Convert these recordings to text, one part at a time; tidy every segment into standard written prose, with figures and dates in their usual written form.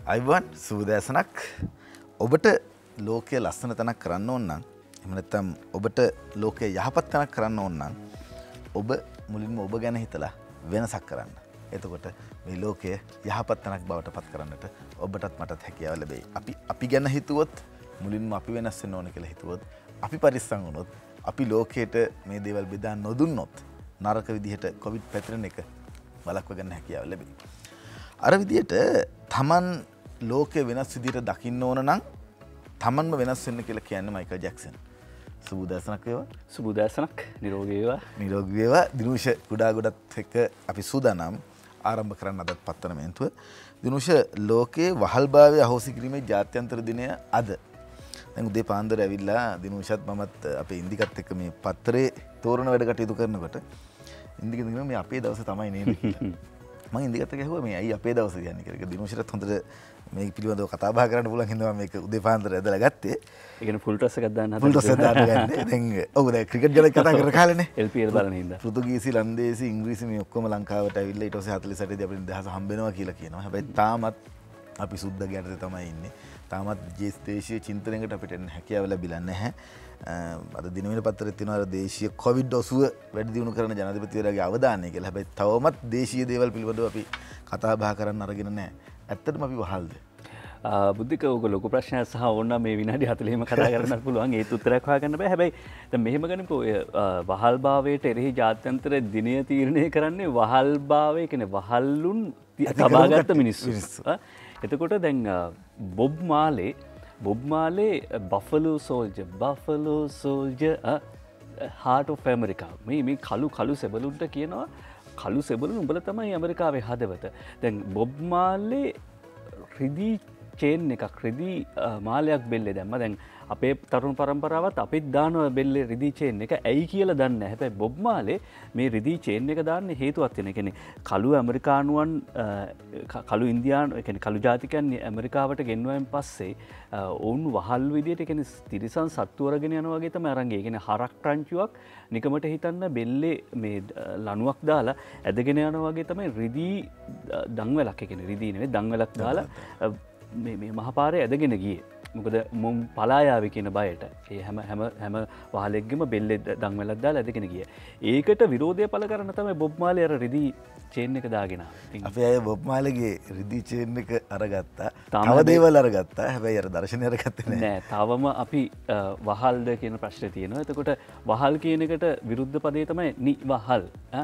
Ivan සූදෑසනක් ඔබට ලෝකයේ ලස්සන තැනක් කරන්න ඕන නම් එහෙම නැත්නම් ඔබට ලෝකයේ යහපත් තැනක් කරන්න ඕන නම් ඔබ මුලින්ම ඔබ ගැන හිතලා වෙනසක් කරන්න. එතකොට මේ ලෝකය යහපත් තැනක් බවට පත් කරන්නට ඔබටත් මටත් හැකියාව ලැබෙයි. අපි ගැන හිතුවොත් මුලින්ම අපි වෙනස් වෙන්න ඕන කියලා හිතුවොත් අපි පරිස්සම් වුණොත් අපි ලෝකයට මේ දේවල් බෙදා නොදුන්නොත් නරක විදිහට කොවිඩ් පැතිරෙන එක වළක්ව ගන්න හැකියාව ලැබෙයි. අර විදිහට තමන් ලෝකය වෙනස් විදිහට දකින්න ඕන නම් තමන්ම වෙනස් වෙන්න කියලා කියන්නේ මයිකල් ජැක්සන්. සුබෝදෑසනක් වේවා. සුබෝදෑසනක්. නිරෝගී වේවා. නිරෝගී වේවා. දිනුෂ කුඩා ගොඩත් එක්ක අපි සූදානම් ආරම්භ කරන්න අදත් පත්තරමෙන්තුව. දිනුෂ ලෝකයේ වහල්භාවය අහෝසි කිරීමේ ජාත්‍යන්තර දිනය අද. දැන් උදේ පාන්දර ඇවිල්ලා දිනුෂත් මමත් අපේ ඉන්දිකත් එක්ක මේ පත්තරේ තෝරන වැඩ කටයුතු කරනකොට ඉන්දික දින මේ අපේ දවසේ තමයි නේද කියලා. මම ඉන්දිකත් එක්ක ඇහුවා මේ ඇයි අපේ දවසේ කියන්නේ කියලා. ඒක දිනුෂට හොඳට මේ පිළිබඳව කතා බහ කරන්න පුළුවන් හින්දා මම මේක උදේ පාන්දර ඇදලා ගත්තේ. ඒ කියන්නේ ෆුල් ට්‍රස් එකක් දාන්න ෆුල් ට්‍රස් එකක් දාන්න ගන්නේ. දැන් ඔව් දැන් ක්‍රිකට් ගැන කතා කර කාලේනේ. LPL බලන හින්දා. පෘතුගීසි, ලන්දේසි, ඉංග්‍රීසි මේ ඔක්කොම ලංකාවට ඇවිල්ලා ඊට පස්සේ 48 දී අපිට නිදහස හම්බ වෙනවා කියලා කියනවා. හැබැයි තාමත් අපි සුද්ධ ගැටේ තමයි ඉන්නේ. තාමත් දේශීය චින්තනයකට අපිට එන්න හැකියාව ලැබිලා නැහැ. අද දිනවල පත්තරේ තියෙනවා දේශීය කොවිඩ් ඔසුව වැඩි දියුණු කරන ජනාධිපතිවරයාගේ අවධානය කියලා. හැබැයි තවමත් දේශීය දේවල් පිළිබඳව අපි කතා බහ කරන්න අරගෙන නැහැ. ඇත්තටම අපි වහල්ද? බුද්ධික ඔක ලොකු ප්‍රශ්නයක් සහ ඕන මේ විනාඩි 40ම කතා කරන්න පුළුවන්. ඒත් උත්තරයක් හොයාගන්න බෑ. හැබැයි දැන් මෙහෙම ගනිමු ඔය වහල්භාවයට එරෙහි ජාත්‍යන්තර දිනය තීරණය කරන්නේ වහල්භාවය කියන්නේ වහල්ලුන් තබාගත්ත මිනිස්සු. එතකොට දැන් Bob Marley buffalo soldier heart of America මේ කළු සෙබළුන්ට කියනවා කළු සෙබළුන් උඹලා තමයි ඇමරිකාවේ හදවත. දැන් බොබ් මාලේ රිදී චේන් එකක් රිදී මාලයක් බෙල්ලේ දැම්ම. දැන් අපේ තරුණ පරම්පරාවත් අපිත් දානවා බෙල්ලේ රිදී චේන් එක. ඇයි කියලා දන්නේ නැහැ. හැබැයි බොබ් මාලේ මේ රිදී චේන් එක දාන්න හේතුවක් තියෙනවා. ඒ කියන්නේ කළු ඇමරිකානුවන් කළු ඉන්දියානු ඒ කියන්නේ කළු ජාතිකයන් ඇමරිකාවට ගෙන්වුවෙන් පස්සේ ඔවුන් වහල් විදියට ඒ කියන්නේ තිරිසන් සත්තු වරගෙන යනවා වගේ තමයි අරන් ගියේ. ඒ කියන්නේ හරක් රංචුවක් නිකමට හිතන්න බෙල්ලේ මේ ලණුවක් දාලා ඇදගෙන යනවා වගේ තමයි රිදී දන්වැලක් ඒ කියන්නේ රිදී නෙවෙයි දන්වැලක් දාලා මේ මහපාරේ ඇදගෙන ගියේ. මොකද මුම් පලායාවි කියන බයට ඒ හැම වහලෙක්ගෙම බෙල්ලේ දන්වැලක් දාලා ඇදගෙන ගියේ. ඒකට විරෝධය පළ කරන තමයි බොබ් මාලේ අර රිදී චේන් එක දාගෙන ආවේ. අපි අය බොබ් මාලේගේ රිදී චේන් එක අරගත්තා. තව දේවල් අරගත්තා. හැබැයි අර දර්ශනය අරගත්තේ නෑ. නෑ. තවම අපි වහල්ද කියන ප්‍රශ්නේ තියෙනවා. එතකොට වහල් කියන එකට විරුද්ධ පදේ තමයි නිවහල්.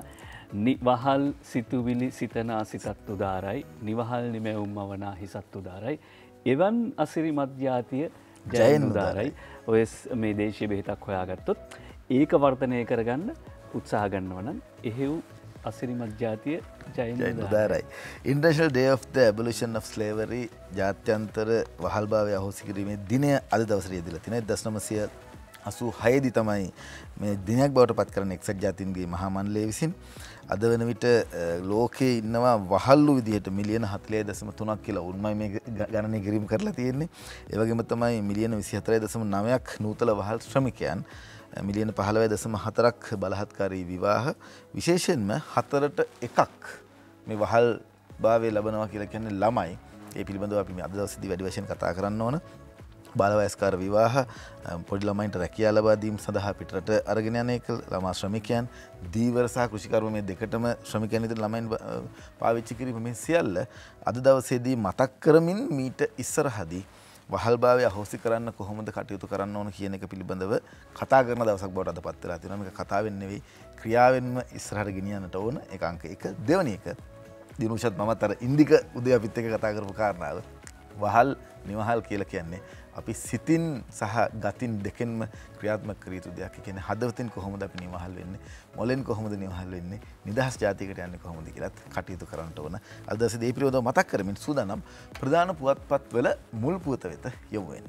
නිවහල් සිතුවිලි සිතනා සිතත් උදාරයි නිවහල් නිමැවුම් මවනා හිසත් උදාරයි එවන් අසිරිමත් ජාතිය ජයෙන් උදාරයි. ඔය මේ දේශීය බෙහෙතක් හොයාගත්තොත් ඒක වර්ධනය කරගන්න උත්සාහ ගන්නවා නම් එහෙව් අසිරිමත් ජාතිය ජයෙන් උදාරයි. International Day of the Abolition of Slavery ජාත්‍යන්තර වහල්භාවය අහෝසි කිරීමේ දිනය අද දවසේ යෙදලා තිනේ. 1986 දී තමයි මේ දිනයක් බවට පත් කරන එක්සත් ජාතීන්ගේ මහා මණ්ඩලය විසින් අද වෙන විට ලෝකයේ ඉන්නවා වහල්ලු විදිහට මිලියන 40.3ක් කියලා උන්මයි මේ ගණනය කිරීම කරලා තියෙන්නේ. ඒ වගේම තමයි මිලියන 24.9ක් නූතන වහල් ශ්‍රමිකයන්, මිලියන 15.4ක් බලහත්කාරී විවාහ, විශේෂයෙන්ම 4ට 1ක් මේ වහල් භාවය ලබනවා කියලා කියන්නේ ළමයි. ඒ පිළිබඳව අපි මේ අද දවසේදී වැඩි වශයෙන් කතා කරන්න ඕන. බාලවයස්කාර විවාහ, පොඩි ළමයින්ට රැකියාව ලබා දීම සඳහා පිටරට අරගෙන යන එක, ළමා ශ්‍රමිකයන්, දීවර සහ කෘෂිකර්ම මේ දෙකටම ශ්‍රමිකයන් විදිහට ළමයින් පාවිච්චි කිරීම මේ සියල්ල අද දවසේදී මතක් කරමින් මීට ඉස්සරහදී වහල්භාවය අහෝසි කරන්න කොහොමද කටයුතු කරන්න ඕන කියන එක පිළිබඳව කතා කරන දවසක් බවට අදපත් වෙලා තියෙනවා. මේක කතාවෙන් නෙවෙයි ක්‍රියාවෙන්ම ඉස්සරහට ගෙනියන්නට ඕන. ඒක අංක 1. දෙවෙනි එක දිනුෂත් මමත් අර ඉන්දික උදේ අපිත් එක්ක කතා කරපු කාරණාව. වහල් නිවහල් කියලා කියන්නේ අපි සිතින් සහ ගතින් දෙකෙන්ම ක්‍රියාත්මක කර යුතු දෙයක්. ඒ කියන්නේ හදවතින් කොහොමද අපි නිවහල් වෙන්නේ, මොලෙන් කොහොමද නිවහල් වෙන්නේ, නිදහස් ජාතියකට යන්නේ කොහොමද කියලාත් කටයුතු කරන්න ඕන. අද දවසේ මේ පිළිබඳව මතක් කරමින් සූදානම් ප්‍රධාන පුවත්පත්වල මුල් පුවත වෙත යමු වෙන්න.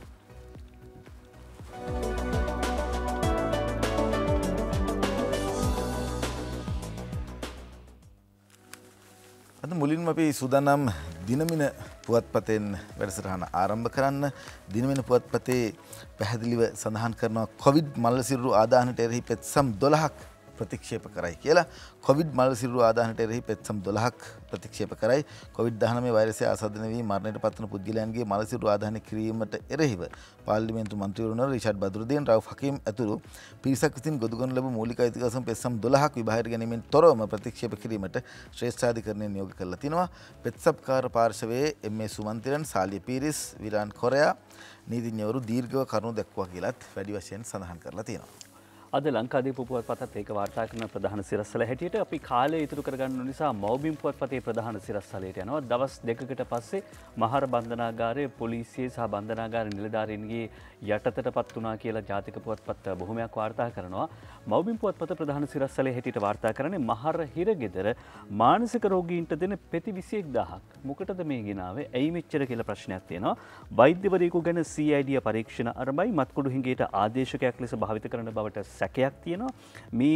අද මුලින්ම අපි සූදානම් දිනමින පුවත්පතෙන් වැඩසටහන ආරම්භ කරන්න. දිනමින පුවත්පතේ පැහැදිලිව සඳහන් කරනවා කොවිඩ් මල්ල සිරුරු ආදාහනට එරෙහි පෙත්සම් 12ක් ප්‍රතික්ෂේප කරයි කියලා. කොවිඩ් මල් සිරුරු ආදාහනට එරෙහි පෙත්සම් 12ක් ප්‍රතික්ෂේප කරයි. කොවිඩ්-19 වෛරසය ආසාදනය වී මරණයට පත්වන පුද්ගලයන්ගේ මල් සිරුරු ආදාහනය කිරීමට එරෙහිව පාර්ලිමේන්තු මන්ත්‍රීවරුන් රිෂඩ් බදුරුදීන්, රවුෆ් හකීම් ඇතුළු පිරිසක් විසින් ගොදුගනු ලැබූ මූලික අයිතිකාසම් පෙත්සම් 12ක් විභාගයට ගැනීමෙන් තොරවම ප්‍රතික්ෂේප කිරීමට ශ්‍රේෂ්ඨාධිකරණය නියෝග කරලා තිනවා. පෙත්සම්කාර පාර්ශවයේ එම්.ඒ. සුමන්තිරන්, සාලිය පීරිස්, විරාන් කොරයා නීතිඥවරු දීර්ඝව කරුණු දැක්වුවා කියලත් වැඩි වශයෙන් සඳහන් කරලා තියෙනවා. අද ලංකාදීප පුවත්පතත් ඒක වාර්තා කරන ප්‍රධාන සිරස්වල හැටියට අපි කාලය ඉතුරු කරගන්න නිසා මව්බිම් පුවත්පතේ ප්‍රධාන සිරස්වලට යනවා. දවස් දෙකකට පස්සේ මහර බන්ධනාගාරයේ පොලිසිය සහ බන්ධනාගාර නිලධාරීන්ගේ යටතටපත් වුණා කියලා ජාතික පුවත්පත් බොහොමයක් වාර්තා කරනවා. මව්බිම් පුවත්පත ප්‍රධාන සිරස්වලේ හැටියට වාර්තා කරන්නේ මහර හිරගෙදර මානසික රෝගීන්ට දෙන පෙති 21000ක්. මොකටද මේ ගෙනාවේ? ඇයි මෙච්චර කියලා ප්‍රශ්නයක් තියෙනවා. වෛද්‍යවරයෙකු ගැන CID පරීක්ෂණ ආරම්භයි මත්කුඩු හිඟේට ආදේශකයක් ලෙස භාවිත කරන බවට සැකයක් තියෙනවා. මේ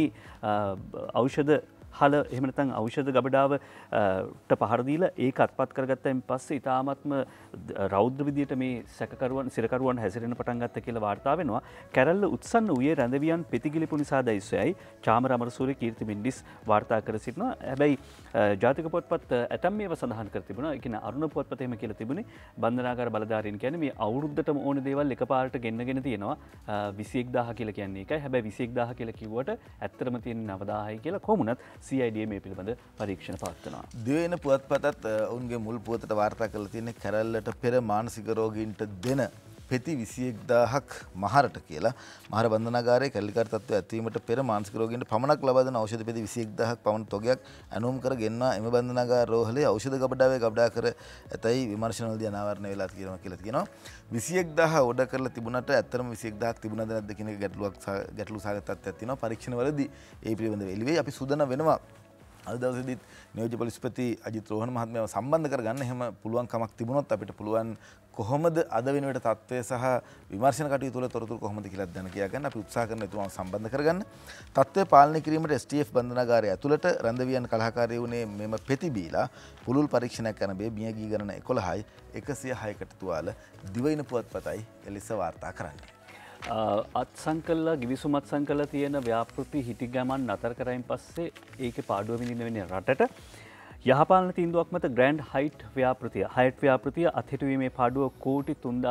ඖෂධ හල එහෙම නැත්නම් ඖෂධ ගබඩාවට පහර දීලා ඒක අත්පත් කරගත්තයින් පස්සේ ඊටාත්ම රෞද්‍ර විදියට මේ සැකකරුවන් සිරකරුවන් හැසිරෙන පටන් ගත්ත කියලා වාර්තා වෙනවා. කැරල්ල උත්සන්න වූයේ රැඳවියන් පෙතිගිලිපු නිසාදයි සොයයි චාමර අමරසූරිය කීර්ති මින්ඩිස් වාර්තා කර සිටිනවා. හැබැයි ජාතික පොත්පත් ඇතම් මේවා සඳහන් කර තිබුණා. ඒ කියන්නේ අරුණ පොත්පත එහෙම කියලා තිබුණේ බන්ධනාගාර බලධාරීන් කියන්නේ මේ අවුරුද්දටම ඕන දේවල් එකපාරට ගෙන්නගෙන තියෙනවා. 21000 කියලා කියන්නේ ඒකයි. හැබැයි 21000 කියලා කිව්වට ඇත්තටම තියෙන 9000යි කියලා කොහොමුණත් CID මේ පිළිබඳ පරීක්ෂණ පවත්වනවා. දිවයින පුවත්පතත් ඔවුන්ගේ මුල් පුවතට වාර්තා කරලා තියෙන්නේ කැරල්ලට පෙර මානසික රෝගීන්ට දෙන පෙති 21000ක් මහරට කියලා. මහර බන්ධනාගාරයේ කැරලිකාර තත්ත්වය ඇතිවීමට පෙර මානසික රෝගීන්ට පමණක් ලබා දෙන ఔෂධ පෙති 21000ක් පමණ තොගයක් අනුමත කර ගෙන්වා එම බන්ධනාගාර රෝහලේ ඖෂධ ගබඩාවේ ගබඩා කර ඇතැයි විමර්ශනවලදී අනාවරණය වෙලා තියෙනවා කියලා කියනවා. 21000 ඕඩර් කරලා තිබුණාට ඇත්තටම 21000ක් තිබුණාද නැද්ද කියන එක ගැටලු සහගත තත්ත්වයක් තියෙනවා. පරීක්ෂණවලදී ඒ පිළිබඳව එළිවේ අපි සූදානම් වෙනවා. අද දවසේදීත් නියෝජ්‍ය පොලිස්පති අජිත් රෝහණ මහත්මයාව සම්බන්ධ කරගන්න එහෙම පුළුවන් කමක් තිබුණොත් අපිට පුළුවන් කොහොමද අද වෙනුවට තත්ත්වය සහ විමර්ශන කටයුතු වල තොරතුරු කොහොමද කියලා දැන කියා ගන්න අපි උත්සාහ කරන එතුමාව සම්බන්ධ කරගන්න. තත්ත්වය පාලනය කිරීමට STF බන්ධනාගාරය ඇතුළත රැඳවියන් කලහකාරී වුණේ මෙම පෙති බීලා පුළුල් පරීක්ෂණයක් කරන බේ මියගී ගණන 11යි 106කට තුවාල දිවයින පුවත්පතයි එලෙස වාර්තා කරන්නේ. අත්සංකල්ලා ගිවිසුම් අත්සංකල්ලා තියෙන ව්‍යාපෘති හිටි ගමන් නතර කරයින් පස්සේ ඒකේ පාඩුව විඳින්න වෙන්නේ රටට. යහපාලන තීන්දුවක් මත ග්‍රෑන්ඩ් හයිට් ව්‍යාපෘතිය අත්හිටුවීමේ පාඩුව කෝටි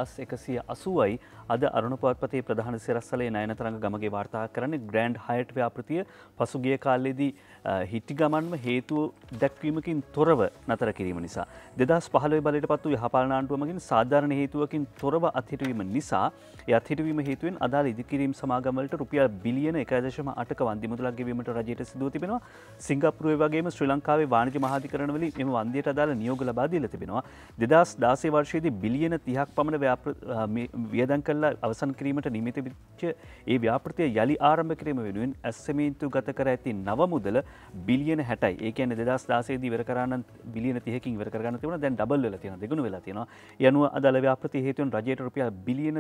3180යි අද අරුණ පුවත්පතේ ප්‍රධාන සිරස්වලේ නයනතරංග ගමගේ වාර්තා කරන්නේ. ග්‍රෑන්ඩ් හයිට් ව්‍යාපෘතිය පසුගිය කාලයේදී හිටි ගමන්ම හේතුව දැක්වීමකින් තොරව නතර කිරීම නිසා 2015 බලයට පත් වූ යහපාලන ආණ්ඩුව මගින් සාධාරණ හේතුවකින් තොරව අත්හිටුවීම නිසා ඒ අත්හිටුවීම හේතුවෙන් අදාළ ඉදිකිරීම් සමාගම් වලට රුපියල් බිලියන 1.8ක වන්දි මුදලක් ගෙවීමට රජයට සිදුව තිබෙනවා. සිංගප්පූරුවේ වගේම ශ්‍රී ලංකාවේ වාණිජ්‍ය මහාධිකරණවලින් මෙම වන්දියට අදාළ නියෝග ලබා දීලා තිබෙනවා. 2016 වර්ෂයේදී බිලියන 30ක් පමණ වියදම් කරලා අවසන් කිරීමට නියමිත වෙච්ච ඒ ව්‍යාපෘතිය යලි ආරම්භ කිරීම වෙනුවෙන් ඇස්සමේන්තු ගත කර ඇති නව මුදල බිලියන 60යි. ඒ කියන්නේ 2016 දී ඉවර කරා නම් බිලියන 30කින් ඉවර කරගන්න තිබුණා. දැන් ඩබල් වෙලා තියෙනවා. දෙගුණ වෙලා තියෙනවා. ඒ අනුව අදාළ ව්‍යාපෘතිය හේතුවෙන් රජයට රුපියල් බිලියන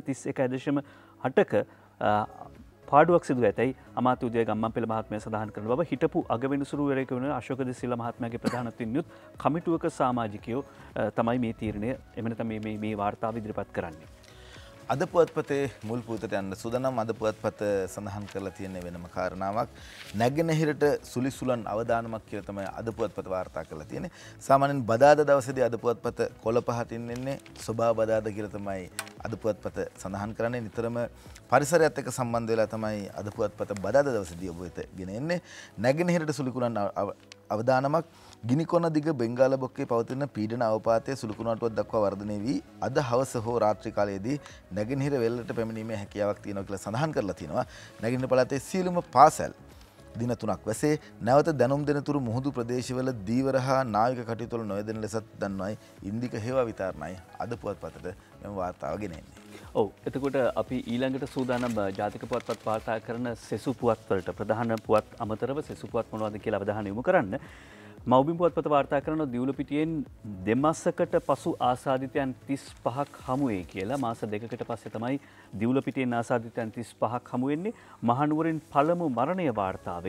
31.8ක පාඩුවක් සිදු ඇතැයි අමාත්‍ය උදය ගම්මන්පිල මහත්මයා සඳහන් කරන බව හිටපු අගවිනිසුරුවරයෙකු වන අශෝක දෙසිල්ල මහත්මයාගේ ප්‍රධානත්වයෙන් යුත් කමිටුවක සමාජිකයෝ තමයි මේ තීරණය එමෙ නැත්නම් මේ වාර්තාව ඉදිරිපත් කරන්නේ. අද පුවත්පතේ මුල් පුවතට යන්න සූදානම්. අද පුවත්පත සඳහන් කරලා තියෙන වෙනම කාරණාවක් නැගෙනහිරට සුලිසුලන් අවදානමක් කියලා තමයි අද පුවත්පත වාර්තා කරලා තියෙන්නේ. සාමාන්‍යයෙන් බදාදා දවසේදී අද පුවත්පත කොළ පහටින් එන්නේ ස්වභාව බදාදා කියලා තමයි අද පුවත්පත සඳහන් කරන්නේ. නිතරම පරිසරයත් එක්ක සම්බන්ධ වෙලා තමයි අද පුවත්පත බදාදා දවසේදී ඔබ වෙත ගෙන එන්නේ. නැගෙනහිරට සුලිකුලන් අවදානමක් ගිනිකොන දිග බෙන්ගාල බොක්කේ පවතින පීඩන අවපාතය සුළුකුණාටුවක් දක්වා වර්ධනය වී අද හවස හෝ රාත්‍රී කාලයේදී නැගෙනහිර වෙල්ලට පැමිණීමේ හැකියාවක් තියෙනවා කියලා සඳහන් කරලා තිනවා. නැගෙනහිර පළාතේ සියලුම පාසල් දින 3ක් වැසේ නැවත දැනුම් දෙනතුරු මුහුදු ප්‍රදේශවල දීවර හා නාවික කටයුතු වල නොයෙදෙන ලෙසත් දන්වයි ඉන්දික හේවා විතරණයි අද පුවත්පතට මෙම වාර්තාව ගෙන එන්නේ. ඔව් එතකොට අපි ඊළඟට සූදානම් ජාතික පුවත්පත් වාර්තා කරන සෙසු පුවත් වලට ප්‍රධාන පුවත් අමතරව සෙසු පුවත් මොනවද කියලා අවධානය යොමු කරන්න. මව්බිම් පුවත්පත වාර්තා කරන දිවුලපිටියෙන් දෙමසකට පසු ආසාදිතයන් 35ක් හමු වෙයි කියලා. මාස දෙකකට පස්සේ තමයි දිවුලපිටියෙන් ආසාදිතයන් 35ක් හමු වෙන්නේ. මහනුවරින් පළමු මරණය වාර්තා වෙයි.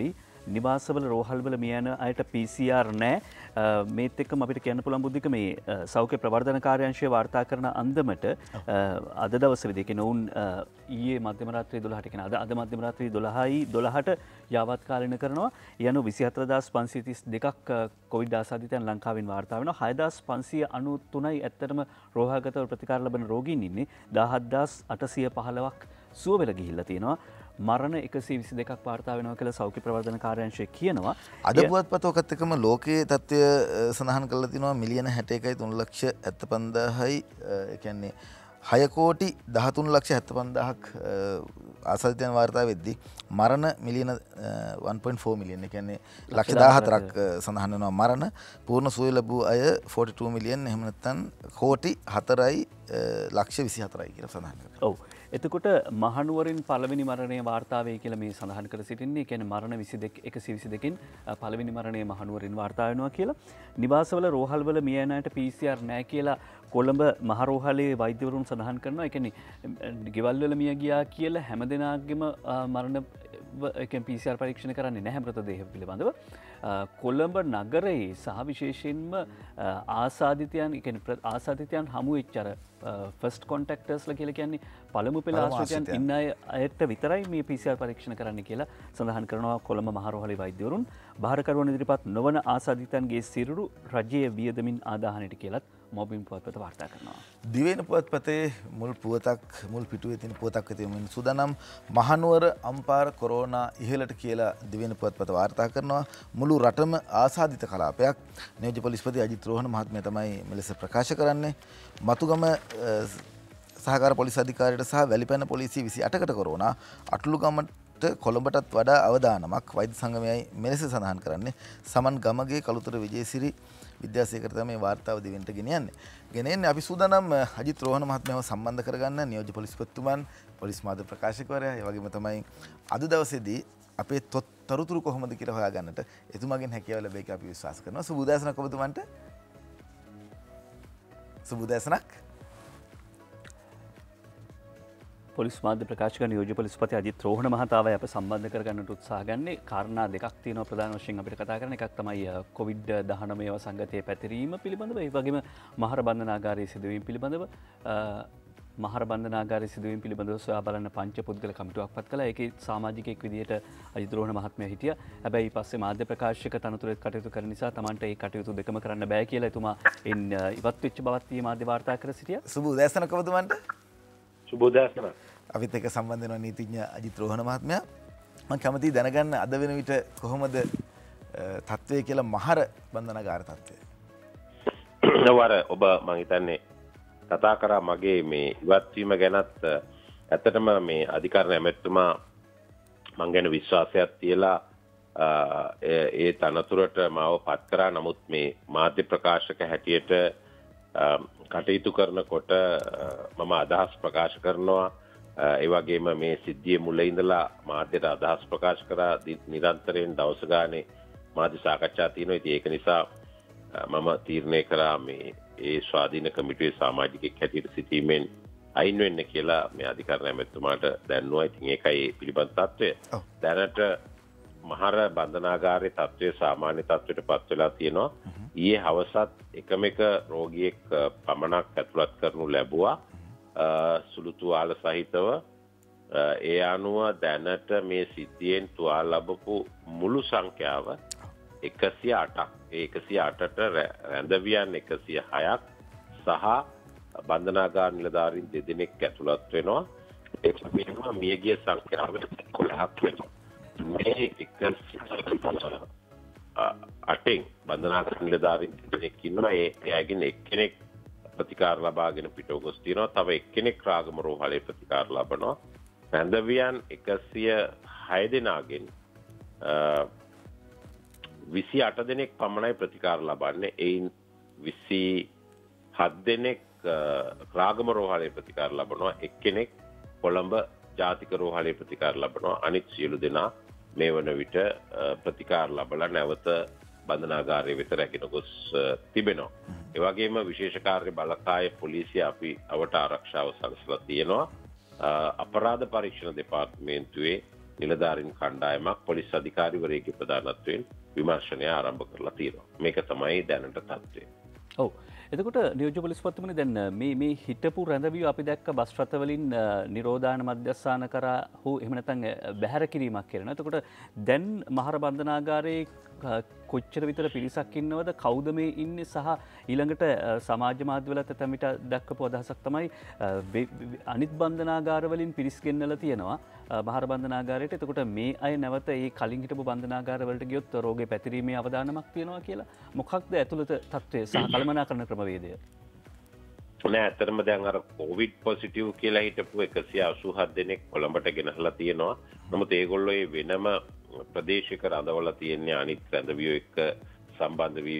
නිවාසවල රෝහල්වල මිය යන අයට PCR නැහැ. මේත් එක්කම අපිට කියන්න පුළුවන් බුද්ධික මේ සෞඛ්‍ය ප්‍රවර්ධන කාර්යාංශය වාර්තා කරන අන්දමට අද දවසේදී කියන්නේ ඔවුන් ඊයේ මධ්‍යම රාත්‍රී 12ට කියන අද මධ්‍යම රාත්‍රී 12ට යාවත්කාලින කරනවා. යනු 24532ක් කොවිඩ් ආසාදිතයන් ලංකාවෙන් වාර්තා වෙනවා. 6593යි ඇත්තටම රෝහල්ගතව ප්‍රතිකාර ලබන රෝගීන් ඉන්නේ. 17815ක් සුව වෙලා ගිහිල්ලා තියෙනවා. මරණ 122ක් වාර්තා වෙනවා කියලා සෞඛ්‍ය ප්‍රවර්ධන කාර්යාංශය කියනවා. අද පුවත්පත ඔකත් එක්කම ලෝකයේ තත්ත්වය සඳහන් කරලා තිනවා මිලියන 61.3,50,000යි ඒ කියන්නේ 6 කෝටි 13,75,000ක් ආසාදිතයන් වාර්තා වෙද්දී මරණ මිලියන 1.4 මිලියන් ඒ කියන්නේ ලක්ෂ 14ක් සඳහන් වෙනවා මරණ පූර්ණ සුවය ලැබූ අය 42 මිලියන් එහෙම නැත්නම් කෝටි 4යි ලක්ෂ 24යි කියලා සඳහන් කරනවා. ඔව්. එතකොට මහනුවරින් පළවෙනි මරණය වාර්තා වේ කියලා මේ සඳහන් කර සිටින්නේ. ඒ කියන්නේ මරණ 122කින් පළවෙනි මරණය මහනුවරින් වාර්තා වෙනවා කියලා. නිවාසවල රෝහල්වල මිය යන අයට PCR නැහැ කියලා කොළඹ මහ රෝහලේ වෛද්‍යවරුන් සඳහන් කරනවා. ඒ කියන්නේ ගෙවල් වල මිය ගියා කියලා හැමදෙනාගේම මරණ PCR පරීක්ෂණ කරන්නේ නැහැ මෘතදේහ පිළිබඳව. කොළඹ නගරයේ සහ විශේෂයෙන්ම ආසාදිතයන් හමු වෙච්ච අර ෆස්ට් කොන්ටැක්ටර්ස්ලා කියලා කියන්නේ පළමු පෙළ ආශ්‍රිතයන් ඉන්න අයට විතරයි මේ PCR පරීක්ෂණ කරන්න කියලා සඳහන් කරනවා කොළඹ මහ රෝහලේ වෛද්‍යවරුන්. බාහිරකරුවන් ඉදිරිපත් නොවන ආසාදිතයන්ගේ සිරුරු රජයේ වියදමින් ආදාහනයට කියලත් මොබින් පුවත්පත වාර්තා කරනවා. දිවයින පුවත්පතේ මුල් පිටුවේ තියෙන පුවතක් වෙතින් සූදානම් මහනුවර අම්පාර කොරෝනා ඉහළට කියලා දිවයින පුවත්පත වාර්තා කරනවා. මුළු රටම ආසාදිත කලාපයක්. නියෝජ්‍ය පොලිස්පති අජිත් රෝහණ මහත්මයා තමයි මෙලෙස ප්‍රකාශ කරන්නේ. මතුගම සහකාර පොලිස් අධිකාරියට සහ වැලිපැන පොලිසිය 28කට කොරෝනා අටලුගමට කොළඹටත් වඩා අවදානමක් වෛද්‍ය සංගමයයි මෙලෙස සඳහන් කරන්නේ. සමන් ගමගේ කළුතර විජේසිරි විද්‍යාසේකර තමයි වාර්තාව දෙවෙන්ට ගෙනෙන්නේ. අපි සූදානම් අජිත් රෝහණ මහත්මයාව සම්බන්ධ කරගන්න නියෝජ්‍ය පොලිස්පතිතුමන් පොලිස් මාධ්‍ය ප්‍රකාශකවරයා ඒ වගේම තමයි අද දවසේදී අපේ තොරතුරු කොහොමද කියලා හොයාගන්නට එතුමාගෙන් හැකියාව ලැබෙයි කියලා අපි විශ්වාස කරනවා. සුබ උදෑසනක් ඔබතුමන්ට. සුබ උදෑසනක්. පොලිස් මාධ්‍ය ප්‍රකාශක නියෝජ්‍ය පොලිස්පති අජිත් රෝහණ මහතාවයි අප සම්බන්ධ කරගන්නට උත්සාහ ගන්නේ. කාරණා දෙකක් තියෙනවා ප්‍රධාන වශයෙන් අපිට කතා කරන්න. එකක් තමයි COVID-19 වසංගතයේ පැතිරීම පිළිබඳව, ඒ වගේම මහර බන්ධනාගාරයේ සිදුවීම් පිළිබඳව. මහර බන්ධනාගාරයේ සිදුවීම් පිළිබඳව සොයා බලන්න පංච පුද්ගල කමිටුවක් පත් කළා. ඒකේ සමාජිකයෙක් විදියට අජිත් රෝහණ මහත්මයා හිටියා. හැබැයි ඊපස්සේ මාධ්‍ය ප්‍රකාශක තනතුරේ කටයුතු කරන නිසා Tamanට ඒ කටයුතු දෙකම කරන්න බෑ කියලා එතුමා ඉවත් වෙච්ච බවත් ඊ මාධ්‍ය වාර්තා කර සිටියා. සුබ උදෑසනක් ඔබතුමන්ට. සුබෝදෑසන. අපිත් එක්ක සම්බන්ධ වෙනවා නීතිඥ අජිත් රෝහණ මහත්මයා. මම කැමතියි දැනගන්න අද වෙන විට කොහොමද තත්ත්වය කියලා මහර බන්ධනාගාර තත්ත්වය. නවර ඔබ මම හිතන්නේ කතා කරා මගේ මේ ඉවත්වීම ගැනත් ඇත්තටම මේ අධිකරණ ඇමැතිතුමා මං ගැන විශ්වාසයක් තියලා ඒ තනතුරට මාව පත් කරා. නමුත් මේ මාධ්‍ය ප්‍රකාශක හැටියට කටයුතු කරනකොට මම අදහස් ප්‍රකාශ කරනවා. ඒ වගේම මේ සිද්ධියේ මුල ඉඳලා මාධ්‍යට අදහස් ප්‍රකාශ කරා. නිරන්තරයෙන් දවස ගානේ මාධ්‍ය සාකච්ඡා තියෙනවා. ඉතින් ඒක නිසා මම තීරණය කරා මේ ඒ ස්වාධීන කමිටුවේ සමාජිකයෙක් හැටියට සිටීමෙන් අයින් වෙන්න කියලා මේ අධිකරණ ඇමැතිතුමාට දැන්නුවා. ඉතින් ඒකයි පිළිබඳ තත්ත්වය. දැනට මහර බන්ධනාගාරයේ තත්ත්වය සාමාන්‍ය තත්ත්වයට පත් වෙලා තියෙනවා. ඊයේ හවසත් එකම එක රෝගියෙක් පමණක් ඇතුළත් කරනු ලැබුවා සුළු තුවාල සහිතව. ඒ අනුව දැනට මේ සිද්ධියෙන් තුවාල ලැබපු මුළු සංඛ්‍යාව 108ක්. ඒ 108ට රැඳවියන් 106ක් සහ බන්ධනාගාර නිලධාරීන් 2 දෙනෙක් ඇතුළත් වෙනවා. ඒක මෙහෙම මියගිය සංඛ්‍යාව 11ක් වෙනවා. මේ 108න් බන්ධනාගාර නිලධාරීන් 2 දෙනෙක් ඉන්නවා. ඒ අයගෙන් එක්කෙනෙක් ප්‍රතිකාර ලබාගෙන පිටව ගොස් තියෙනවා. තව එක්කෙනෙක් රාගම රෝහලේ ප්‍රතිකාර ලබනවා. රැඳවියන් 106 දෙනාගෙන් 28 දෙනෙක් පමණයි ප්‍රතිකාර ලබන්නේ. එයින් 27 දෙනෙක් රාගම රෝහලේ ප්‍රතිකාර ලබනවා. එක්කෙනෙක් කොළඹ ජාතික රෝහලේ ප්‍රතිකාර ලබනවා. අනිත් සියලු දෙනා මේ වන විට ප්‍රතිකාර ලබලා නැවත බන්ධනාගාරයේ වෙත රැගෙන ගොස් තිබෙනවා. ඒ වගේම විශේෂ කාර්ය බලකාය පොලිසිය අපි අවට ආරක්ෂාව සලසලා තියෙනවා. අපරාධ පරීක්ෂණ දෙපාර්තමේන්තුවේ නිලධාරීන් කණ්ඩායමක් පොලිස් අධිකාරිවරයෙකුගේ ප්‍රධානත්වයෙන් විමර්ශනය ආරම්භ කරලා තියෙනවා. මේක තමයි දැනට තත්ත්වය. ඔව්. එතකොට නියෝජ්‍ය පොලිස්පතිතුමනි දැන් මේ හිටපු රැඳවිය අපි දැක්ක බස් රථවලින් නිරෝධායන මධ්‍යස්ථාන කරා හෝ එහෙම නැත්නම් බැහැර කිරීමක් කරනවා. එතකොට දැන් මහර බන්ධනාගාරයේ කොච්චර විතර පිරිසක් ඉන්නවද, කවුද මේ ඉන්නේ, සහ ඊළඟට සමාජ මාධ්‍යවලත් ඇතැම්විට දක්වපු අදහසක් තමයි අනිත් බන්ධනාගාරවලින් පිරිස් ගෙන්නලා තියෙනවා මහර බන්ධනාගාරයට. එතකොට මේ අය නැවත ඒ කලින් හිටපු බන්ධනාගාරවලට ගියොත් රෝගේ පැතිරීමේ අවදානමක් තියෙනවා කියලා. මොකක්ද ඇතුළත තත්ත්වය සහ කළමනාකරණ ක්‍රමවේදය? නෑ, ඇත්තටම දැන් අර කොවිඩ් පොසිටිව් කියලා හිටපු 187 දෙනෙක් කොළඹට ගෙනහලා තියෙනවා. නමුත් ඒගොල්ලෝ ඒ වෙනම ප්‍රදේශයක රඳවලා තියෙන්නේ අනිත් රැඳවියෝ එක්ක සම්බන්ධ වී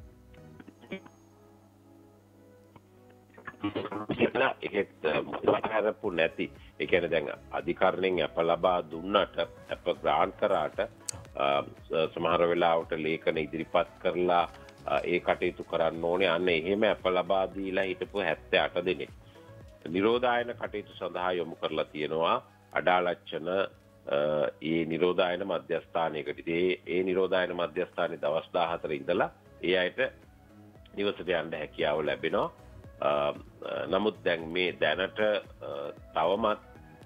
ඒත් මොකක්ද නැති. ඒ කියන්නේ දැන් අධිකරණයෙන් අප ලබා දුන්නට අප ග්‍රාන්ට් කරාට සමහර වෙලාවට ලේඛන ඉදිරිපත් කරලා ඒ කටයුතු කරන්න ඕනේ. අන්න එහෙම අප ලබා දීලා හිටපු 78 දෙනෙක් නිරෝධායන කටයුතු සඳහා යොමු කරලා තියෙනවා අඩාලච්චන ඒ නිරෝධායන මධ්‍යස්ථානයකට. ඒ නිරෝධායන මධ්‍යස්ථානයේ දවස් 14 ඉඳලා ඒ අයට නිවසට යන්න හැකියාව ලැබෙනවා. නමුත් දැන් මේ දැනට තවමත්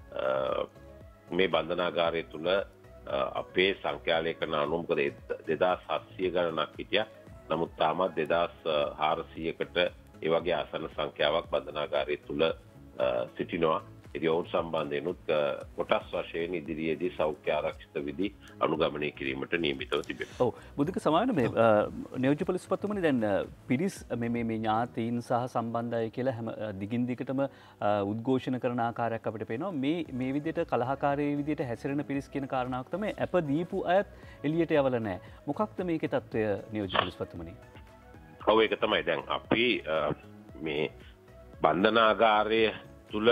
මේ බන්ධනාගාරය තුල අපේ සංඛ්‍යාලේඛන අනුව මොකද 2700 ගණනක් හිටියා. නමුත් තාමත් 2400කට ඒ වගේ ආසන්න සංඛ්‍යාවක් බන්ධනාගාරය තුල සිටිනවා. ඉතින් ඔවුන් සම්බන්ධයෙන්ුත් කොටස් වශයෙන් ඉදිරියේදී සෞඛ්‍ය ආරක්ෂිත විධි අනුගමනය කිරීමට නියමිතව තිබෙනවා. ඔව්. බුද්ධික සමාන මේ නියෝජ්‍ය පොලිස්පතිතුමනි දැන් පිරිස් මේ ඥාතීන් සහ සම්බන්ධයි කියලා හැම දිගින් දිගටම උද්ඝෝෂණ කරන ආකාරයක් අපිට පේනවා. මේ විදිහට කලහකාරී විදිහට හැසිරෙන පිරිස් කියන කාරණාවක් තමයි අප දීපු අයත් එළියට යවලා නැහැ. මොකක්ද මේකේ තත්ත්වය නියෝජ්‍ය පොලිස්පතිතුමනි? ඔව්, ඒක තමයි දැන් අපි මේ බන්ධනාගාරය තුල